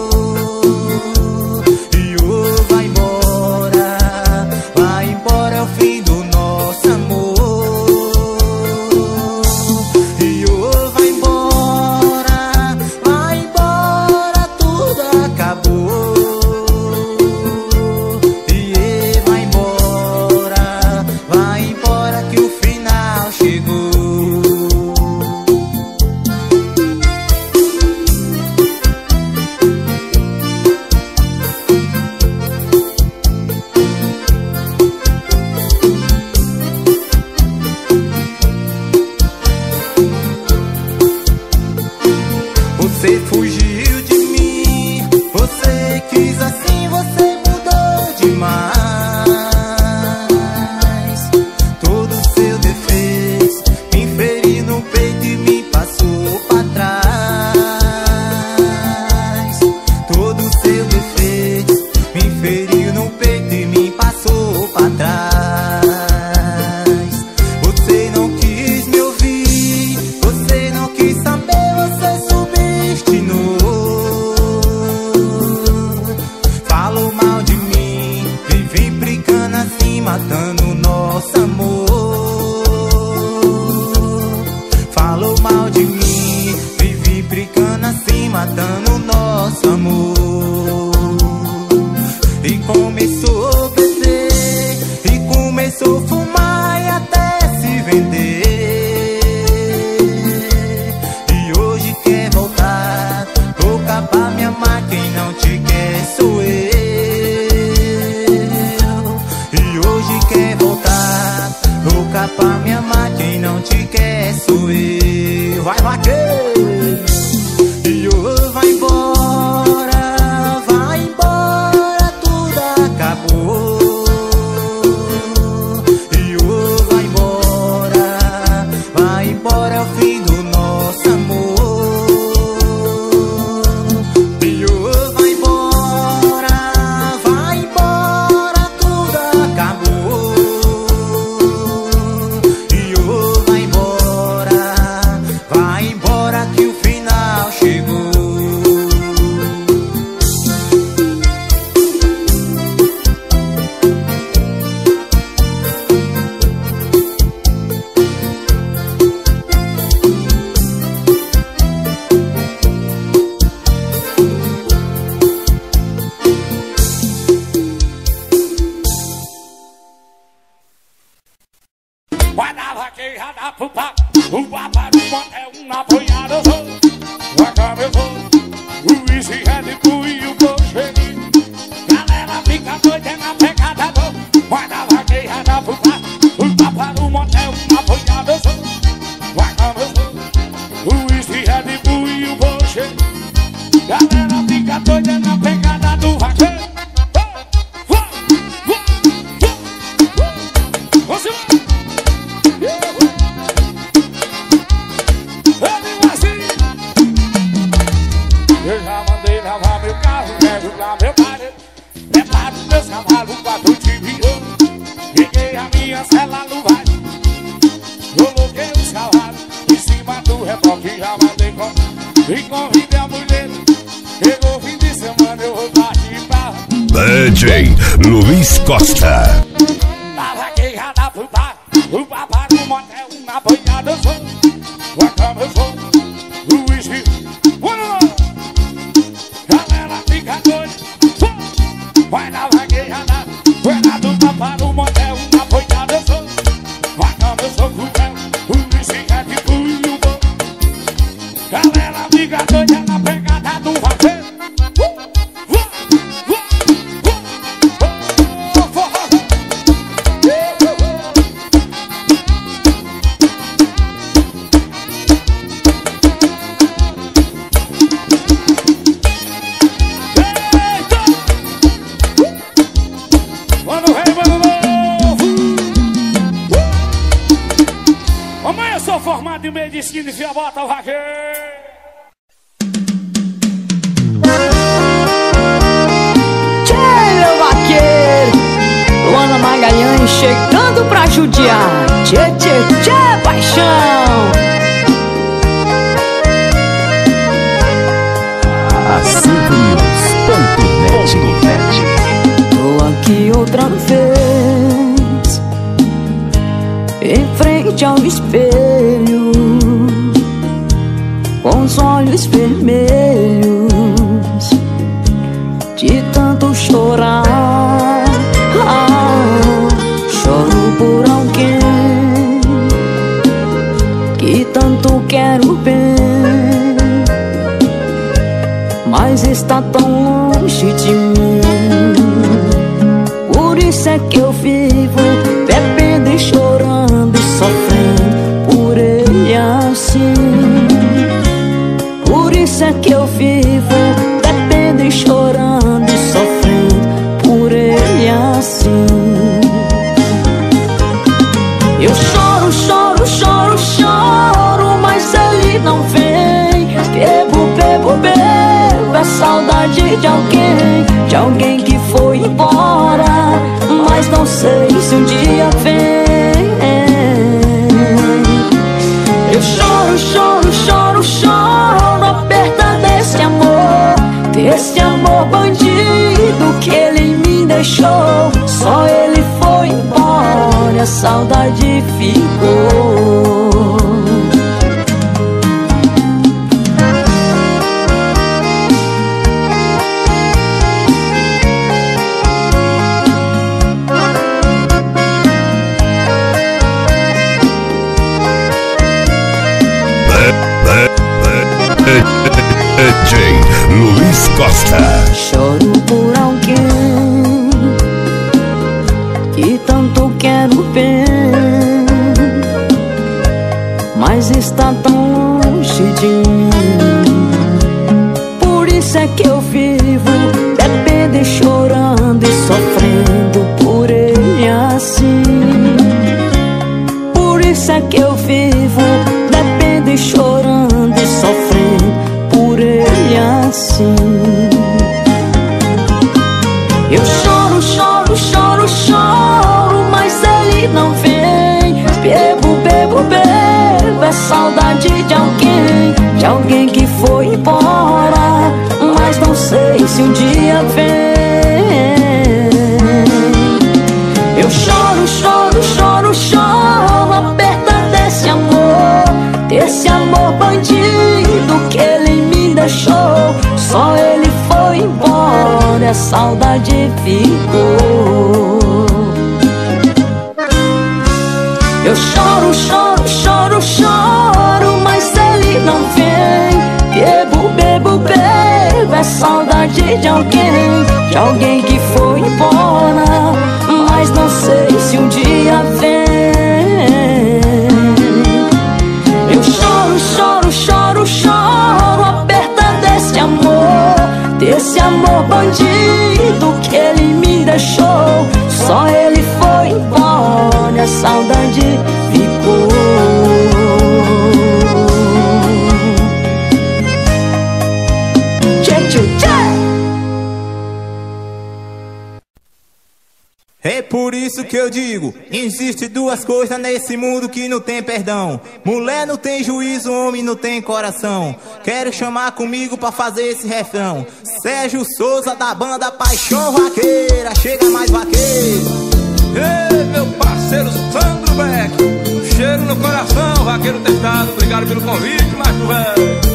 E hoje vai embora, é o fim do nosso amor. E hoje vai embora, tudo acabou. E vai embora que o final chegou. Você fugiu de mim, você quis assim, você mudou demais. Todo seu defeito me feriu no peito e me passou pra trás. Todo seu defeito me feriu no peito e me passou pra trás. Você não quis me ouvir, você não quis saber, você subestimou. Falou mal de mim, vive brincando assim, matando o nosso amor. Falou mal de mim, vive brincando assim, matando o nosso amor. E começou a beber, e começou a fumar e até se vender. E hoje quer voltar, louca pra me amar, quem não te quer sou eu. E hoje quer voltar, louca pra me amar, quem não te quer sou eu. Vai, vaqueiro! E hoje vai embora, tudo acabou. E hoje vai embora, é o fim do nosso amor. E hoje vai embora, tudo acabou. E hoje vai embora que o final chegou. Vai dar vaquejada pro papo, o papo do motel, uma apanhada eu sou. Vai como eu sou, o whisky, Red Bull e o cocheirinho. Galera fica doida na pegada do. Vai dar vaquejada pro papo, o papo do motel, uma apanhada eu sou. Vai como eu sou, o whisky, Red Bull e o cocheirinho. Galera fica doida na pegada do vaqueiro. Você vai! Eu já mandei lavar meu carro, pego lá meu marido. Preparo meus cavalos, 4 de milhão. Peguei a minha cela no vale, coloquei os cavalos em cima do reboque. Já mandei com e convidei a mulher. Chegou o fim de semana, eu vou partir pra DJ Luiz Costa. na vaquejada pro bar, o babá no motel, na banhada eu sou. Vai como eu sou, o whisky. Galera fica doida, vai na vaquejada, vai na do babá no motel, na banhada eu sou. Vai como eu sou, o whisky é de tudo. Galera fica doida na pegada do vaqueiro. que desvia a bota, o vaqueiro. Tchê, meu vaqueiro, Luana Magalhães chegando pra judiar. Tchê, tchê, tchê, paixão. Acervonews.net. Tô aqui outra vez, em frente ao espelho, com os olhos vermelhos de tanto chorar. Choro por alguém que tanto quero bem, mas está tão longe de mim. Por isso é que eu vivo bebendo e chorando e sofrendo por ele assim. Por isso é que eu vivo bebendo e chorando e sofrendo por ele assim. Eu choro, choro, choro, choro, mas ele não vem. Bebo, bebo, bebo, é saudade de alguém que foi embora, mas não sei se um dia vem. Eu choro, choro, choro, choro, a perda desse amor bandido que ele me deixou. Só ele foi embora e a saudade ficou. DJ Luiz Costa. Choro por alguém que tanto quero bem, mas está tão longe de mim. Por isso é que eu vivo bebendo e chorando e sofrendo por ele assim. Por isso é que eu vivo bebendo e chorando e sofrendo por ele assim. Eu choro, choro, choro, choro, mas ele não vem. Bebo, bebo, bebo, é saudade de alguém que foi embora, mas não sei se um dia vem. Eu choro, choro, choro, choro, a perda desse amor bandido que ele me deixou. Só ele foi embora, a saudade ficou. Eu choro, choro, choro, choro, mas ele não vem. Bebo, bebo, bebo, é saudade de alguém que foi embora, mas não sei se um dia vem. Eu choro, choro, choro, choro, a perda desse amor bandido que ele me deixou. Só ele foi embora e a saudade ficou. Tchê, tchê, tchê. É por isso que eu digo, existe duas coisas nesse mundo que não tem perdão. Mulher não tem juízo, homem não tem coração. Quero chamar comigo pra fazer esse refrão. Sérgio Souza da banda Paixão Vaqueira, chega mais vaqueiro. Ei, meu parceiro Sandro Beck, um cheiro no coração, vaqueiro testado. Obrigado pelo convite, macho velho.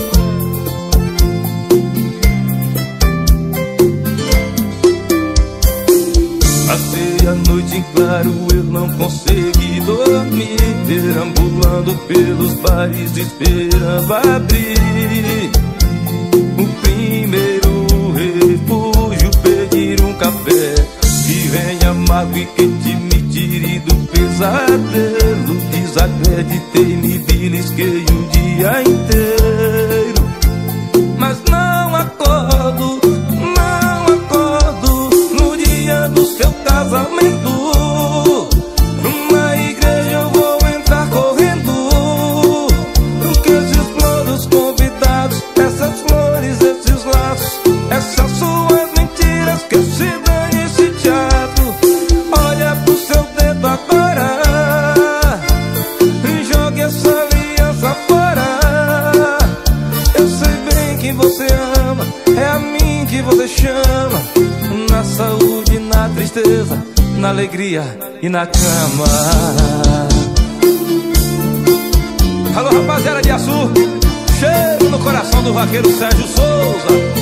Passei a noite em claro, eu não consegui dormir, perambulando pelos bares esperando abrir o primeiro refúgio, pedir um café que venha amargo e quente, me tire do pesadelo. Desacreditei, me belisquei o dia inteiro, mas não acordo, não acordo no dia do seu casamento. Na igreja eu vou entrar correndo, porque chama. Na saúde, na tristeza, na alegria e na cama. Alô, rapaziada de Açu, cheiro no coração do vaqueiro Sérgio Souza.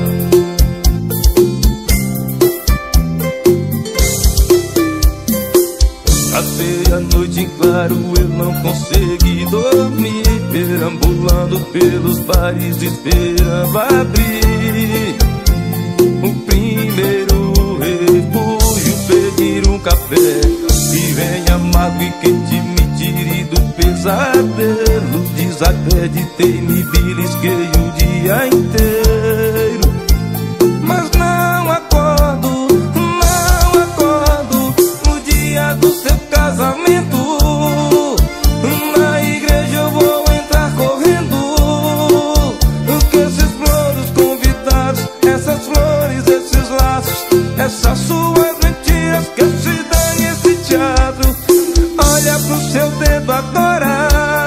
Passei a noite em claro, eu não consegui dormir, perambulando pelos bares, esperando abrir o primeiro refúgio, pedir um café que venha amargo e quente, me tire do pesadelo. Desacreditei, me belisquei o dia inteiro, mas não acordo no dia do seu casamento. Na igreja eu vou entrar correndo, que esses flores convidados, essas flores, esses laços, essas suas mentiras, que se dane esse teatro. Olha pro seu dedo agora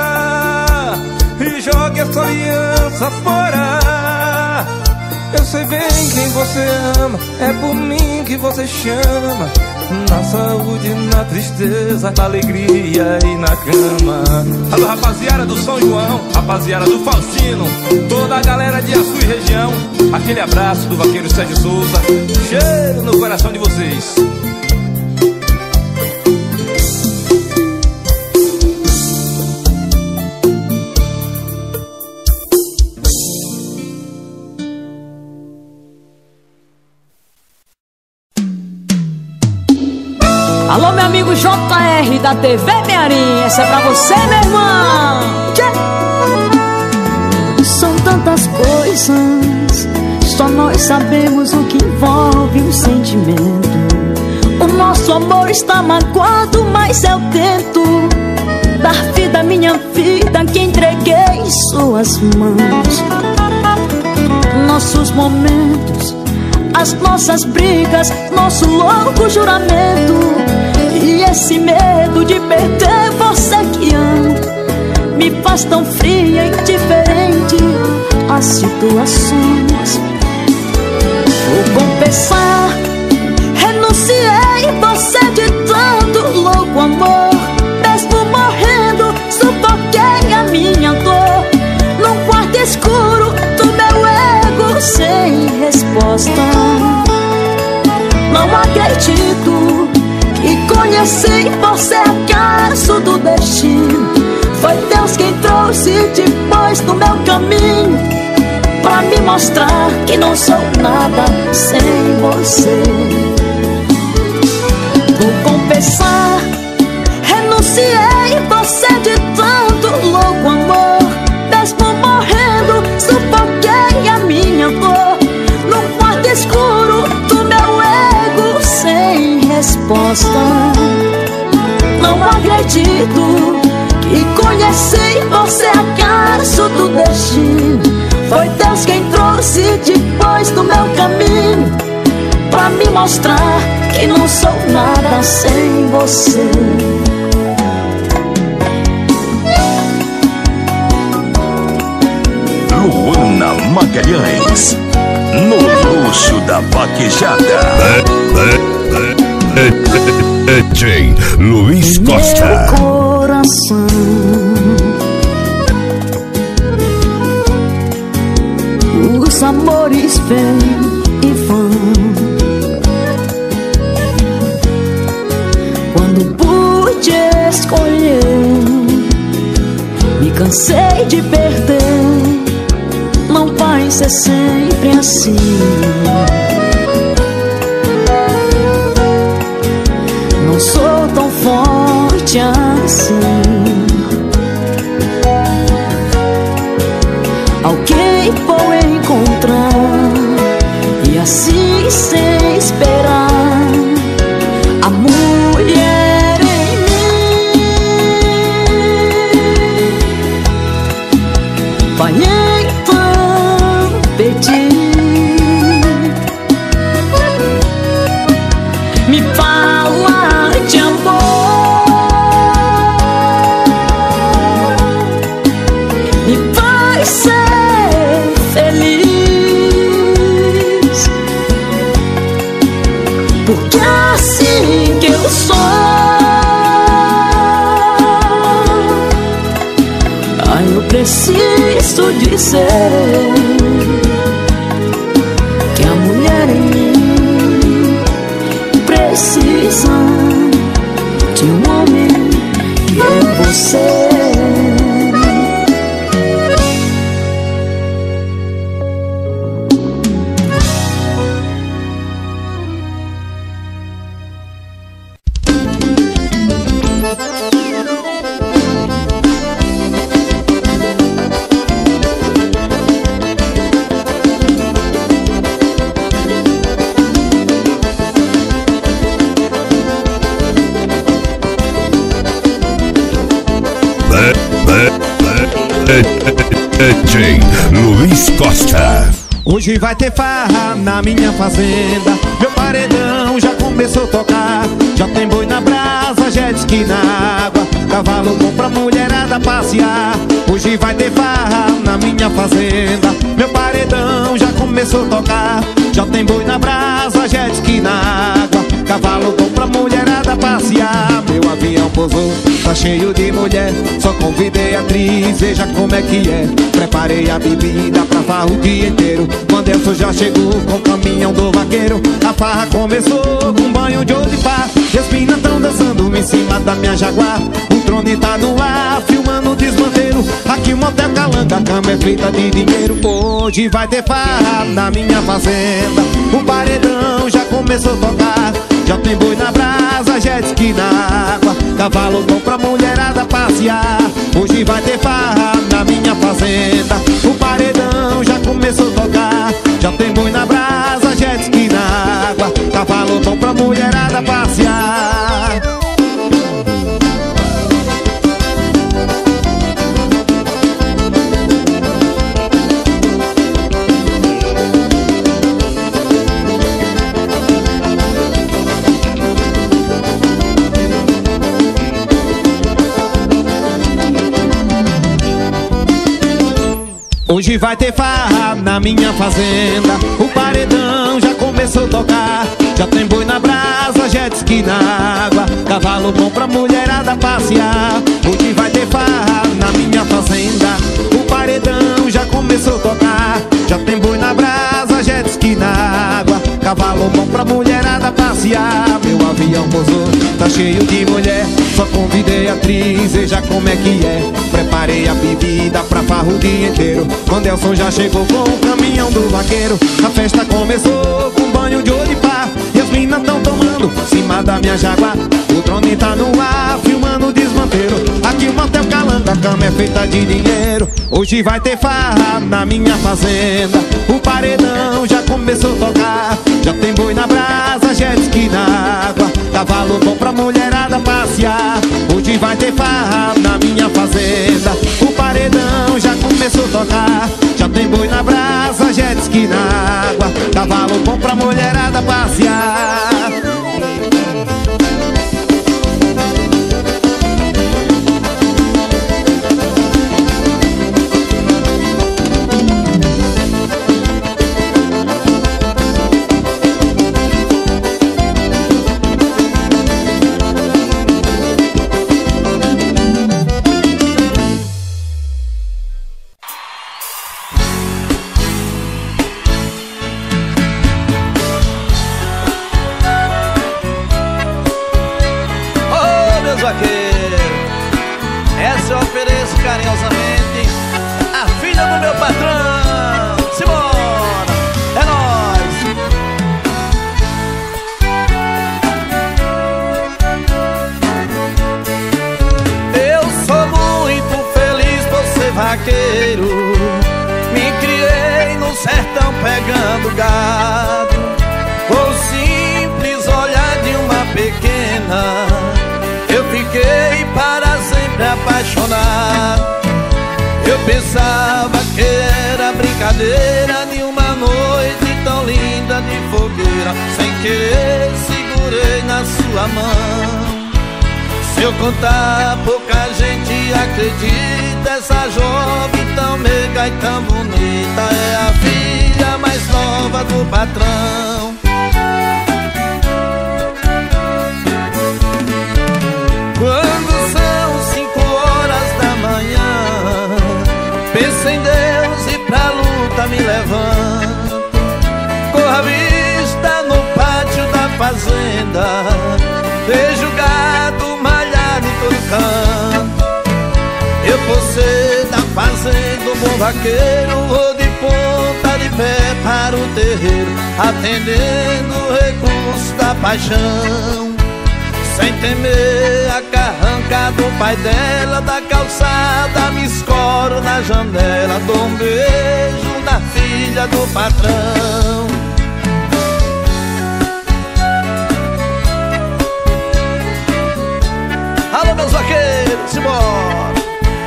e jogue essa aliança fora. Eu sei bem quem você ama, é por mim que você chama. Na saúde, na tristeza, na alegria e na cama. Alô, rapaziada do São João, rapaziada do Faustino, toda a galera de Açu e região, aquele abraço do vaqueiro Sérgio Souza. Cheiro no coração de vocês. Alô, meu amigo JR da TV Mearim, essa é pra você, meu irmão. São tantas coisas, só nós sabemos o que envolve um sentimento. O nosso amor está magoado, mas eu tento dar vida à minha vida que entreguei em suas mãos. Nossos momentos, as nossas brigas, nosso louco juramento e esse medo de perder você que amo me faz tão fria e indiferente às situações. Vou confessar, renunciei você de tanto louco amor. Mesmo morrendo, sufoquei a minha dor num quarto escuro do meu ego sem resposta. Não acredito que conheci você acaso do destino. Foi Deus quem trouxe depois no meu caminho pra me mostrar que não sou nada sem você. Vou confessar, renunciei você de tanto louco amor. Mesmo morrendo, sufoquei a minha dor num quarto escuro do meu ego sem resposta. Não acredito que conheci você acaso do destino. Foi Deus quem trouxe depois do meu caminho pra me mostrar que não sou nada sem você. Luana Magalhães, no luxo da vaquejada. DJ Luiz Costa. Meu coração, os amores vêm e vão. Quando pude escolher, me cansei de perder. Não vai ser sempre assim. Não sou tão forte assim. Alguém vou encontrar e assim sem esperar a mulher em mim vai então pedir porque é assim que eu sou. Ai, eu preciso dizer que a mulher em mim precisa de um homem que é você. DJ Luiz Costa. Hoje vai ter farra na minha fazenda. Meu paredão já começou a tocar. Já tem boi na brasa, jet ski na água, cavalo bom pra mulherada passear. Hoje vai ter farra na minha fazenda. Meu paredão já começou a tocar. Já tem boi na brasa, jet ski na água, cavalo bom pra mulherada passear. Meu avião pousou, tá cheio de mulher. Só convidei a atriz, veja como é que é. Preparei a bebida pra farra o dia inteiro. Quando Elson já chegou com o caminhão do vaqueiro, a farra começou com banho de ouro e pá. E as minas tão dançando em cima da minha Jaguar. O drone tá no ar, filmando o desmanteiro. Aqui o motel Calanga, a cama é feita de dinheiro. Hoje vai ter farra na minha fazenda. O paredão já começou a tocar. Já tem boi na brasa, jet ski na água, cavalo bom pra mulherada passear. Hoje vai ter farra na minha fazenda. O paredão já começou a tocar. Já tem boi na brasa, jet ski na água, cavalo bom pra mulherada passear. Hoje vai ter farra na minha fazenda. O paredão já começou a tocar. Já tem boi na brasa, jet ski na água, cavalo bom pra mulherada passear. Hoje vai ter farra na minha fazenda. O paredão já começou a tocar. Já tem boi na brasa, jet ski na água, cavalo bom pra mulherada passear. Meu avião pousou, tá cheio de mulher. Só convidei a atriz, veja como é que é. Preparei a bebida pra farra o dia inteiro. Quando Elson já chegou com o caminhão do vaqueiro, a festa começou com banho de ouro e pá. E as minas tão tomando em cima da minha Jaguar. O drone tá no ar, filmando o desmanteiro. Aqui o motel Calanga, a cama é feita de dinheiro. Hoje vai ter farra na minha fazenda. O paredão já começou a tocar. Já tem boi na brasa, jet ski na água, cavalo bom pra mulherada passear. Hoje vai ter farra na minha fazenda. O paredão já começou a tocar. Já tem boi na brasa, jet ski na água, cavalo bom pra mulherada passear. Essa eu ofereço carinhosamente a filha do meu patrão. Simbora, é nóis. Eu sou muito feliz por ser vaqueiro. Me criei no sertão pegando gado. Com o simples olhar de uma pequena, eu fiquei para sempre apaixonado. Eu pensava que era brincadeira de uma noite tão linda de fogueira. Sem querer segurei na sua mão. Se eu contar, pouca gente acredita. Essa jovem tão meiga e tão bonita é a filha mais nova do patrão. levanto, corro a vista no pátio da fazenda, vejo gado malhar em todo canto. Eu por ser da fazenda, um bom vaqueiro, vou de ponta de pé para o terreiro, atendendo o recurso da paixão, sem temer a carranca do pai dela. Da calçada me escoro na janela, dou um beijo na filha do patrão. Alô, meus vaqueiros, simbora!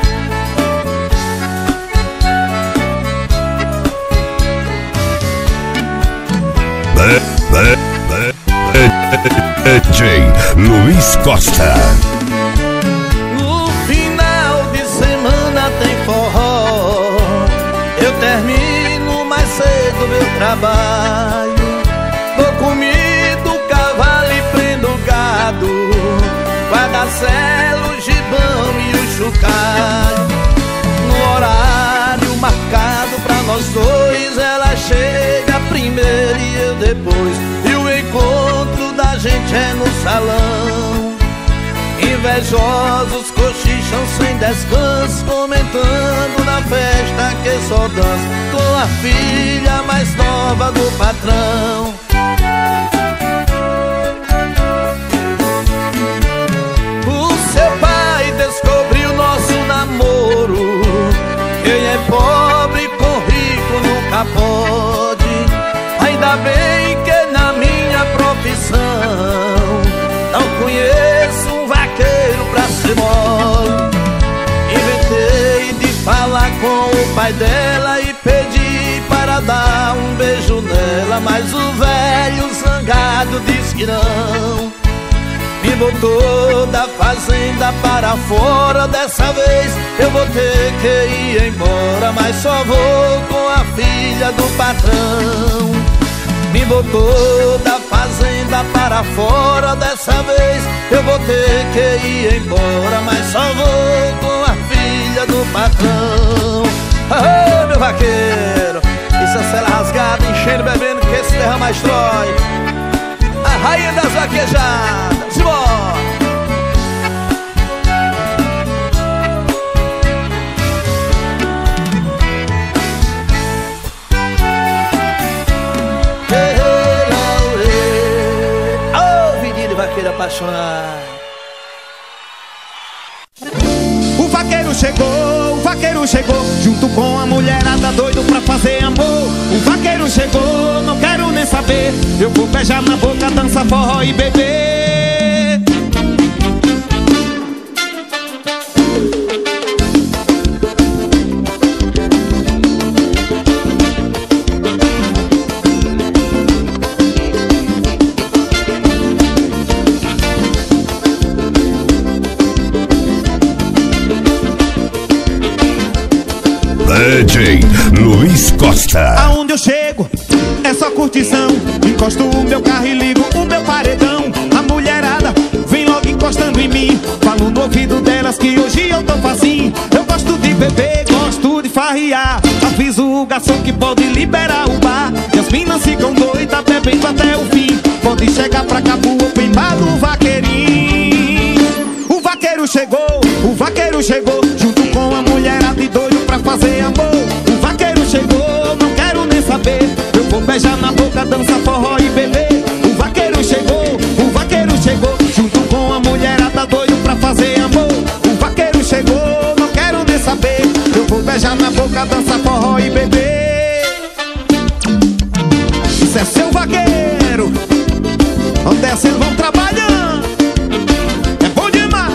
DJ Luiz Costa. No final de semana tem forró, eu termino mais cedo meu trabalho, dou comida, o cavalo e prendo o gado, guarda-celo, o gibão e o chocalho. No horário marcado pra nós dois, ela chega primeiro e eu depois, e o encontro da gente é no salão. Invejosos cochicham sem descanso, comentando na festa que só dança com a filha mais nova do patrão. O seu pai descobriu nosso namoro, quem é pobre com rico nunca pode. Ainda bem que na minha profissão não conheço um vaqueiro pra ser mole. Inventei de falar com o pai dela e pedi para dar um beijo nela, mas o velho zangado disse que não. Me botou da fazenda para fora, dessa vez eu vou ter que ir embora, mas só vou com a filha do patrão. Me botou da fazenda para fora, dessa vez eu vou ter que ir embora, mas só vou com a filha do patrão. Aê, meu vaqueiro, isso é cela rasgada, enchendo, bebendo, que esse derrama destrói. A rainha das vaquejadas, simbora! Ô, menino de vaqueiro apaixonado. O vaqueiro chegou, junto com a mulherada doido pra fazer amor. O vaqueiro chegou, não quero nem saber, eu vou beijar na boca, dançar forró e beber. DJ Luiz Costa. Aonde eu chego é só curtição, encosto o meu carro e ligo o meu paredão. A mulherada vem logo encostando em mim, falo no ouvido delas que hoje eu tô facinho. Eu gosto de beber, gosto de farriar, aviso o garçom que pode liberar o bar, e as minas ficam doidas bebendo até o fim. Pode chegar pra cá pro open bar do vaqueirinho. O vaqueiro chegou, junto com a mulherada e doido pra fazer amor. O vaqueiro chegou, não quero nem saber, eu vou beijar na boca, dançar forró e beber. O vaqueiro chegou, junto com a mulherada doido pra fazer amor. O vaqueiro chegou, não quero nem saber, eu vou beijar na boca, dançar forró e beber. Isso é seu vaqueiro, onde é vocês vão trabalhando, é bom demais.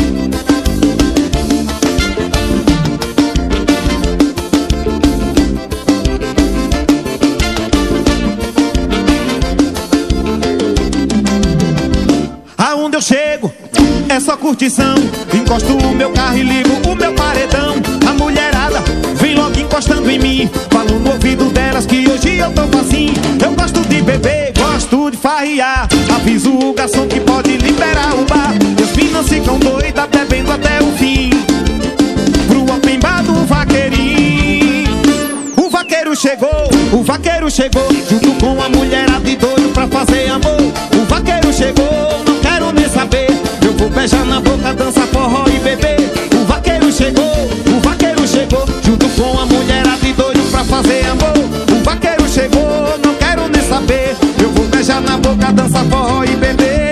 Aonde eu chego é só curtição, encosto o meu carro e ligo o meu paredão. A mulherada vem logo encostando em mim, falo no ouvido delas que hoje eu tô facinho. Eu gosto de beber, gosto de farriar, aviso o garçom que pode liberar o bar, e as minas ficam doidas bebendo até o fim, pro open bar do vaqueirinho. O vaqueiro chegou, o vaqueiro chegou, junto com a mulherada de doido pra fazer amor. O vaqueiro chegou, não quero nem saber, eu vou beijar na boca, dançar forró e beber. O vaqueiro chegou, junto com a mulherada de doido pra fazer amor. O vaqueiro chegou, não quero nem saber, eu vou beijar na boca, dançar forró e beber.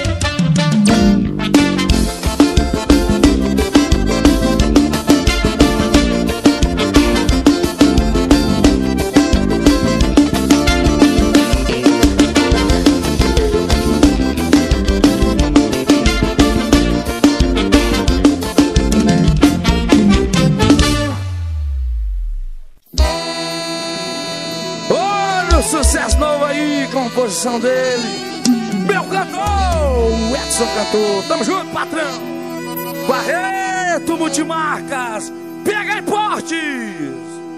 Sucesso novo aí, composição dele, meu cantor, o Edson Cantor. Tamo junto, patrão. Barreto Multimarcas, PH Importes.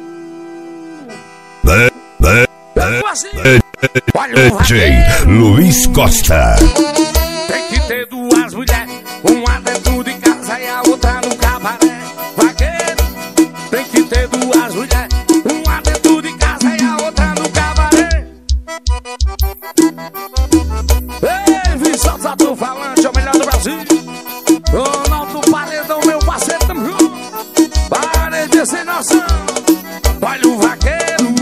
DJ Luiz Costa. Tem que ter duas mulheres, uma dentro de casa e a outra no cabaré. Vaqueiro, tem que ter duas mulheres, uma dentro de casa e a outra no cabaré. Ei, Vicente Zato Falante, é o melhor do Brasil. Ronaldo Paredão, meu parceiro, tamo junto. Parede sem noção, olha o vaqueiro.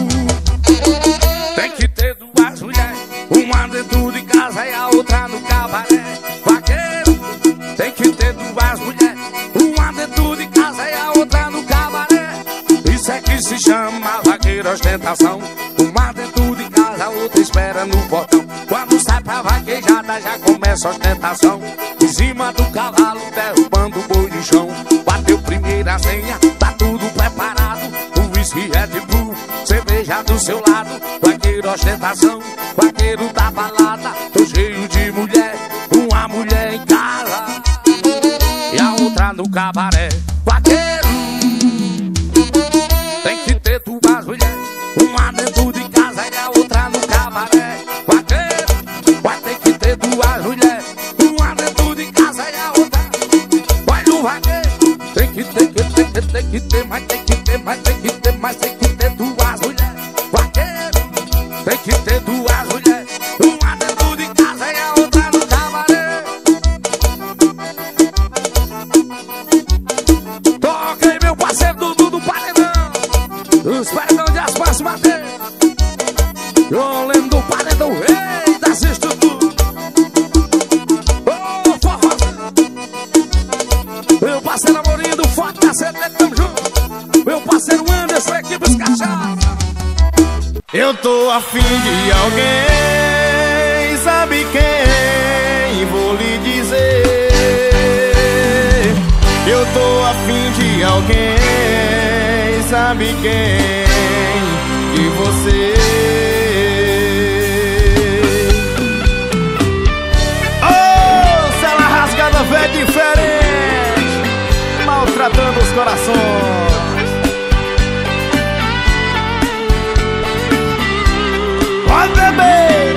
Tem que ter duas mulheres, uma dentro de casa e a outra no cabaré. Vaqueiro, tem que ter duas mulheres, uma dentro de casa e a outra no cabaré. Isso é que se chama vaqueiro ostentação. Uma dentro de casa, a outra espera no portão. Quando sai pra vaquejada já começa a ostentação. Em cima do cavalo, derrubando o boi no chão. Bateu primeira senha, tá tudo preparado. O whisky é de Bull, cerveja do seu lado. Vaqueiro ostentação, vaqueiro da balada. Tô cheio de mulher, uma mulher em casa e a outra no cabaré. Vaqueiro, tem que ter duas mulheres, uma dentro de casa e a outra no cabaré. Vaqueiro, vai ter que ter duas mulheres, uma dentro de casa e a outra. Vai no vaqueiro, tem que ter, mas tem que ter, mas tem que ter, mas tem que ter duas mulheres. Vaqueiro, tem que ter duas mulheres, uma dentro de casa e a outra no cabaré. Toca aí, meu parceiro Dudu do Paredão, os paredão de Aspas Mateus. Eu lembro do paredão rei das estruturas. Ô, forró, meu parceiro Amorim do Forte da CT, tamo junto. Meu parceiro Anderson, equipe dos cachaça. Eu tô afim de alguém, sabe quem? Vou lhe dizer. Eu tô afim de alguém, sabe quem? De você. Oh, cela rasgada vê diferente, maltratando os corações. Pode beber.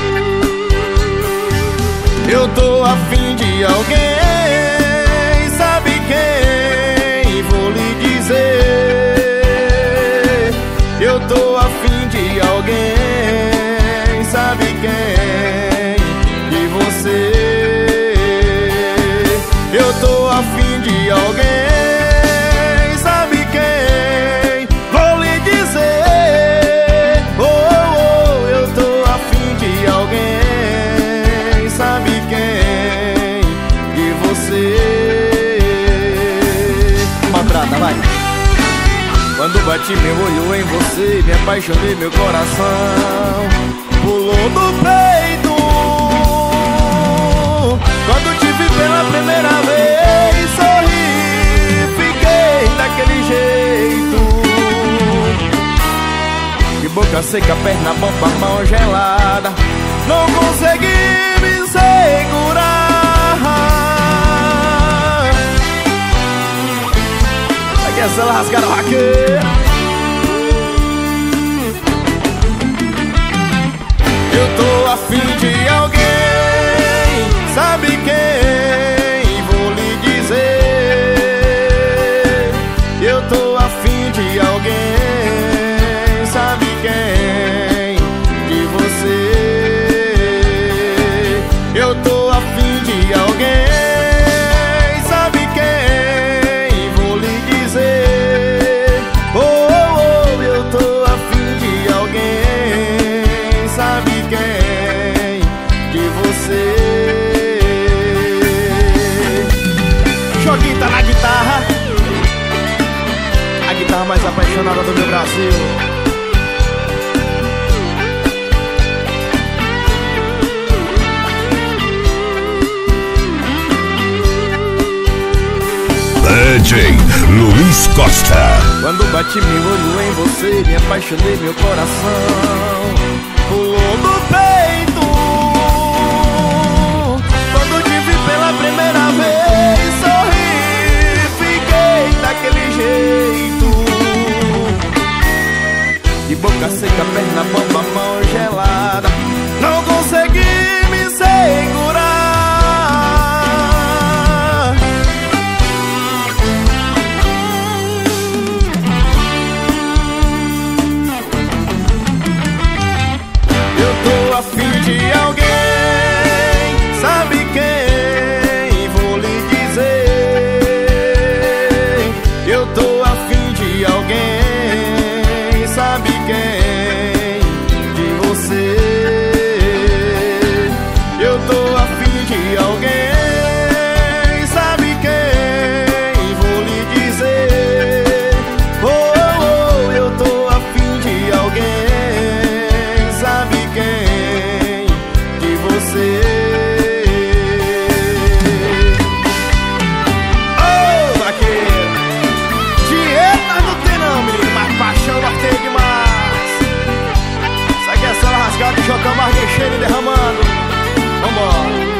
Eu tô afim de alguém, sabe quem? Vou lhe dizer. Eu tô afim de alguém, sabe quem? De você. Eu tô afim de alguém, sabe quem? Vou lhe dizer. Oh, eu tô afim de alguém, sabe quem? De você. Maltrata, vai. Quando bati meu olho em você, me apaixonei, meu coração pulou do peito. Quando te vi pela primeira vez, sorri, fiquei daquele jeito. De boca seca, perna bamba, mão gelada, não consegui me segurar. Aqui é essa rasgaram vaqueira. Eu tô afim de alguém, sabe quem? Vou lhe dizer. Eu tô afim de alguém, você. Joguinho tá na guitarra, a guitarra mais apaixonada do meu Brasil. DJ Luiz Costa. Quando bati meu olho em você, me apaixonei, meu coração pulou do peito. Quando te vi pela primeira vez, sorri, fiquei daquele jeito. De boca seca, perna bamba, mão gelada, não consegui me segurar. Tô a fim de alguém, sabe quem? Vou lhe dizer. Eu tô a fim de alguém, sabe quem? De você. Eu tô a fim de alguém, sabe quem? Vou lhe dizer. Oh, oh, oh, eu tô a fim de alguém, sabe quem? De você. Oh, vaqueiro, dieta não tem não, menino, mas paixão nós tem demais. Isso aqui é só rasgado e jogando mais mexendo e derramando. Vambora.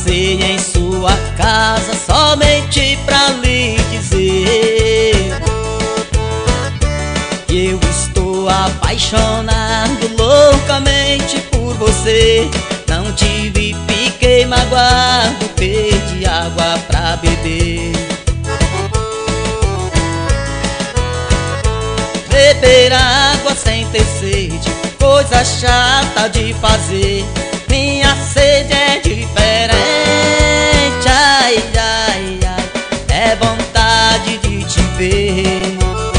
Passei em sua casa somente pra lhe dizer que eu estou apaixonado loucamente por você. Não te vi, fiquei magoado, pedi água pra beber. Beber água sem ter sede, coisa chata de fazer. Minha sede é diferente, ai, ai, ai, é vontade de te ver.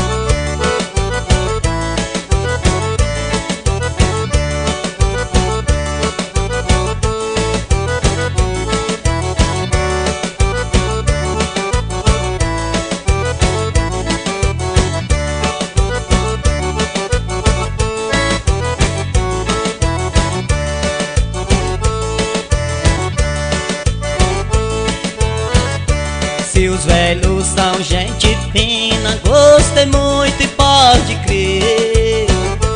Se os velhos são gente fina, gostei muito e pode crer.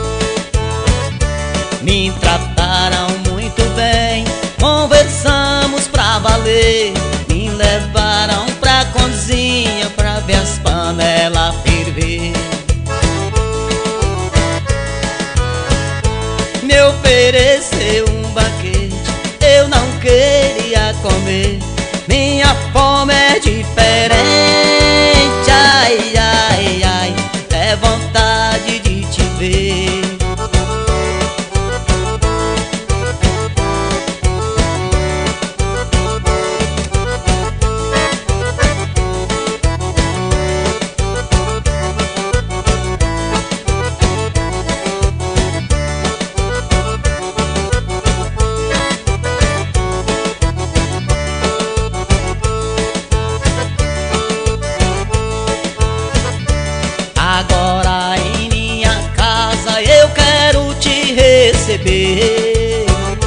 Me trataram muito bem, conversamos pra valer. Me levaram pra cozinha pra ver as panelas ferver. Me ofereceu um banquete, eu não queria comer. Minha fome é diferente, ai, ai, ai, é vontade de te ver. Agora em minha casa eu quero te receber.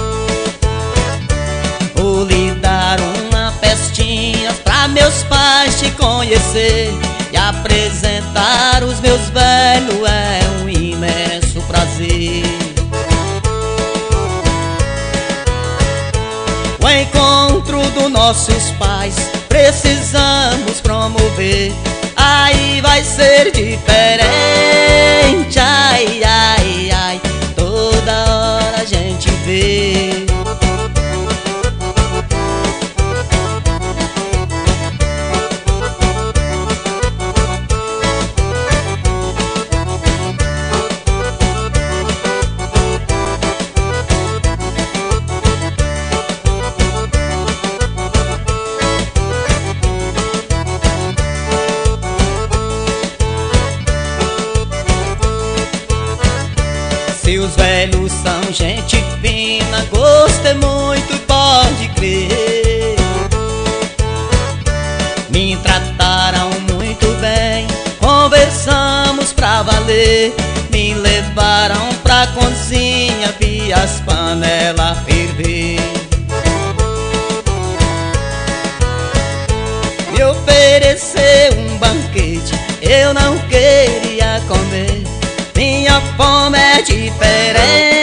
Vou lhe dar uma festinha pra meus pais te conhecer e apresentar os meus velhos, é um imenso prazer. O encontro dos nossos pais precisamos promover. Aí vai ser diferente, ai, ai, ai, toda hora a gente vê. Se os velhos são gente fina, gostei muito e pode crer. Me trataram muito bem, conversamos pra valer. Me levaram pra cozinha, vi as panelas ferver. Me ofereceu um banquete, eu não queria comer. Minha fome é diferente,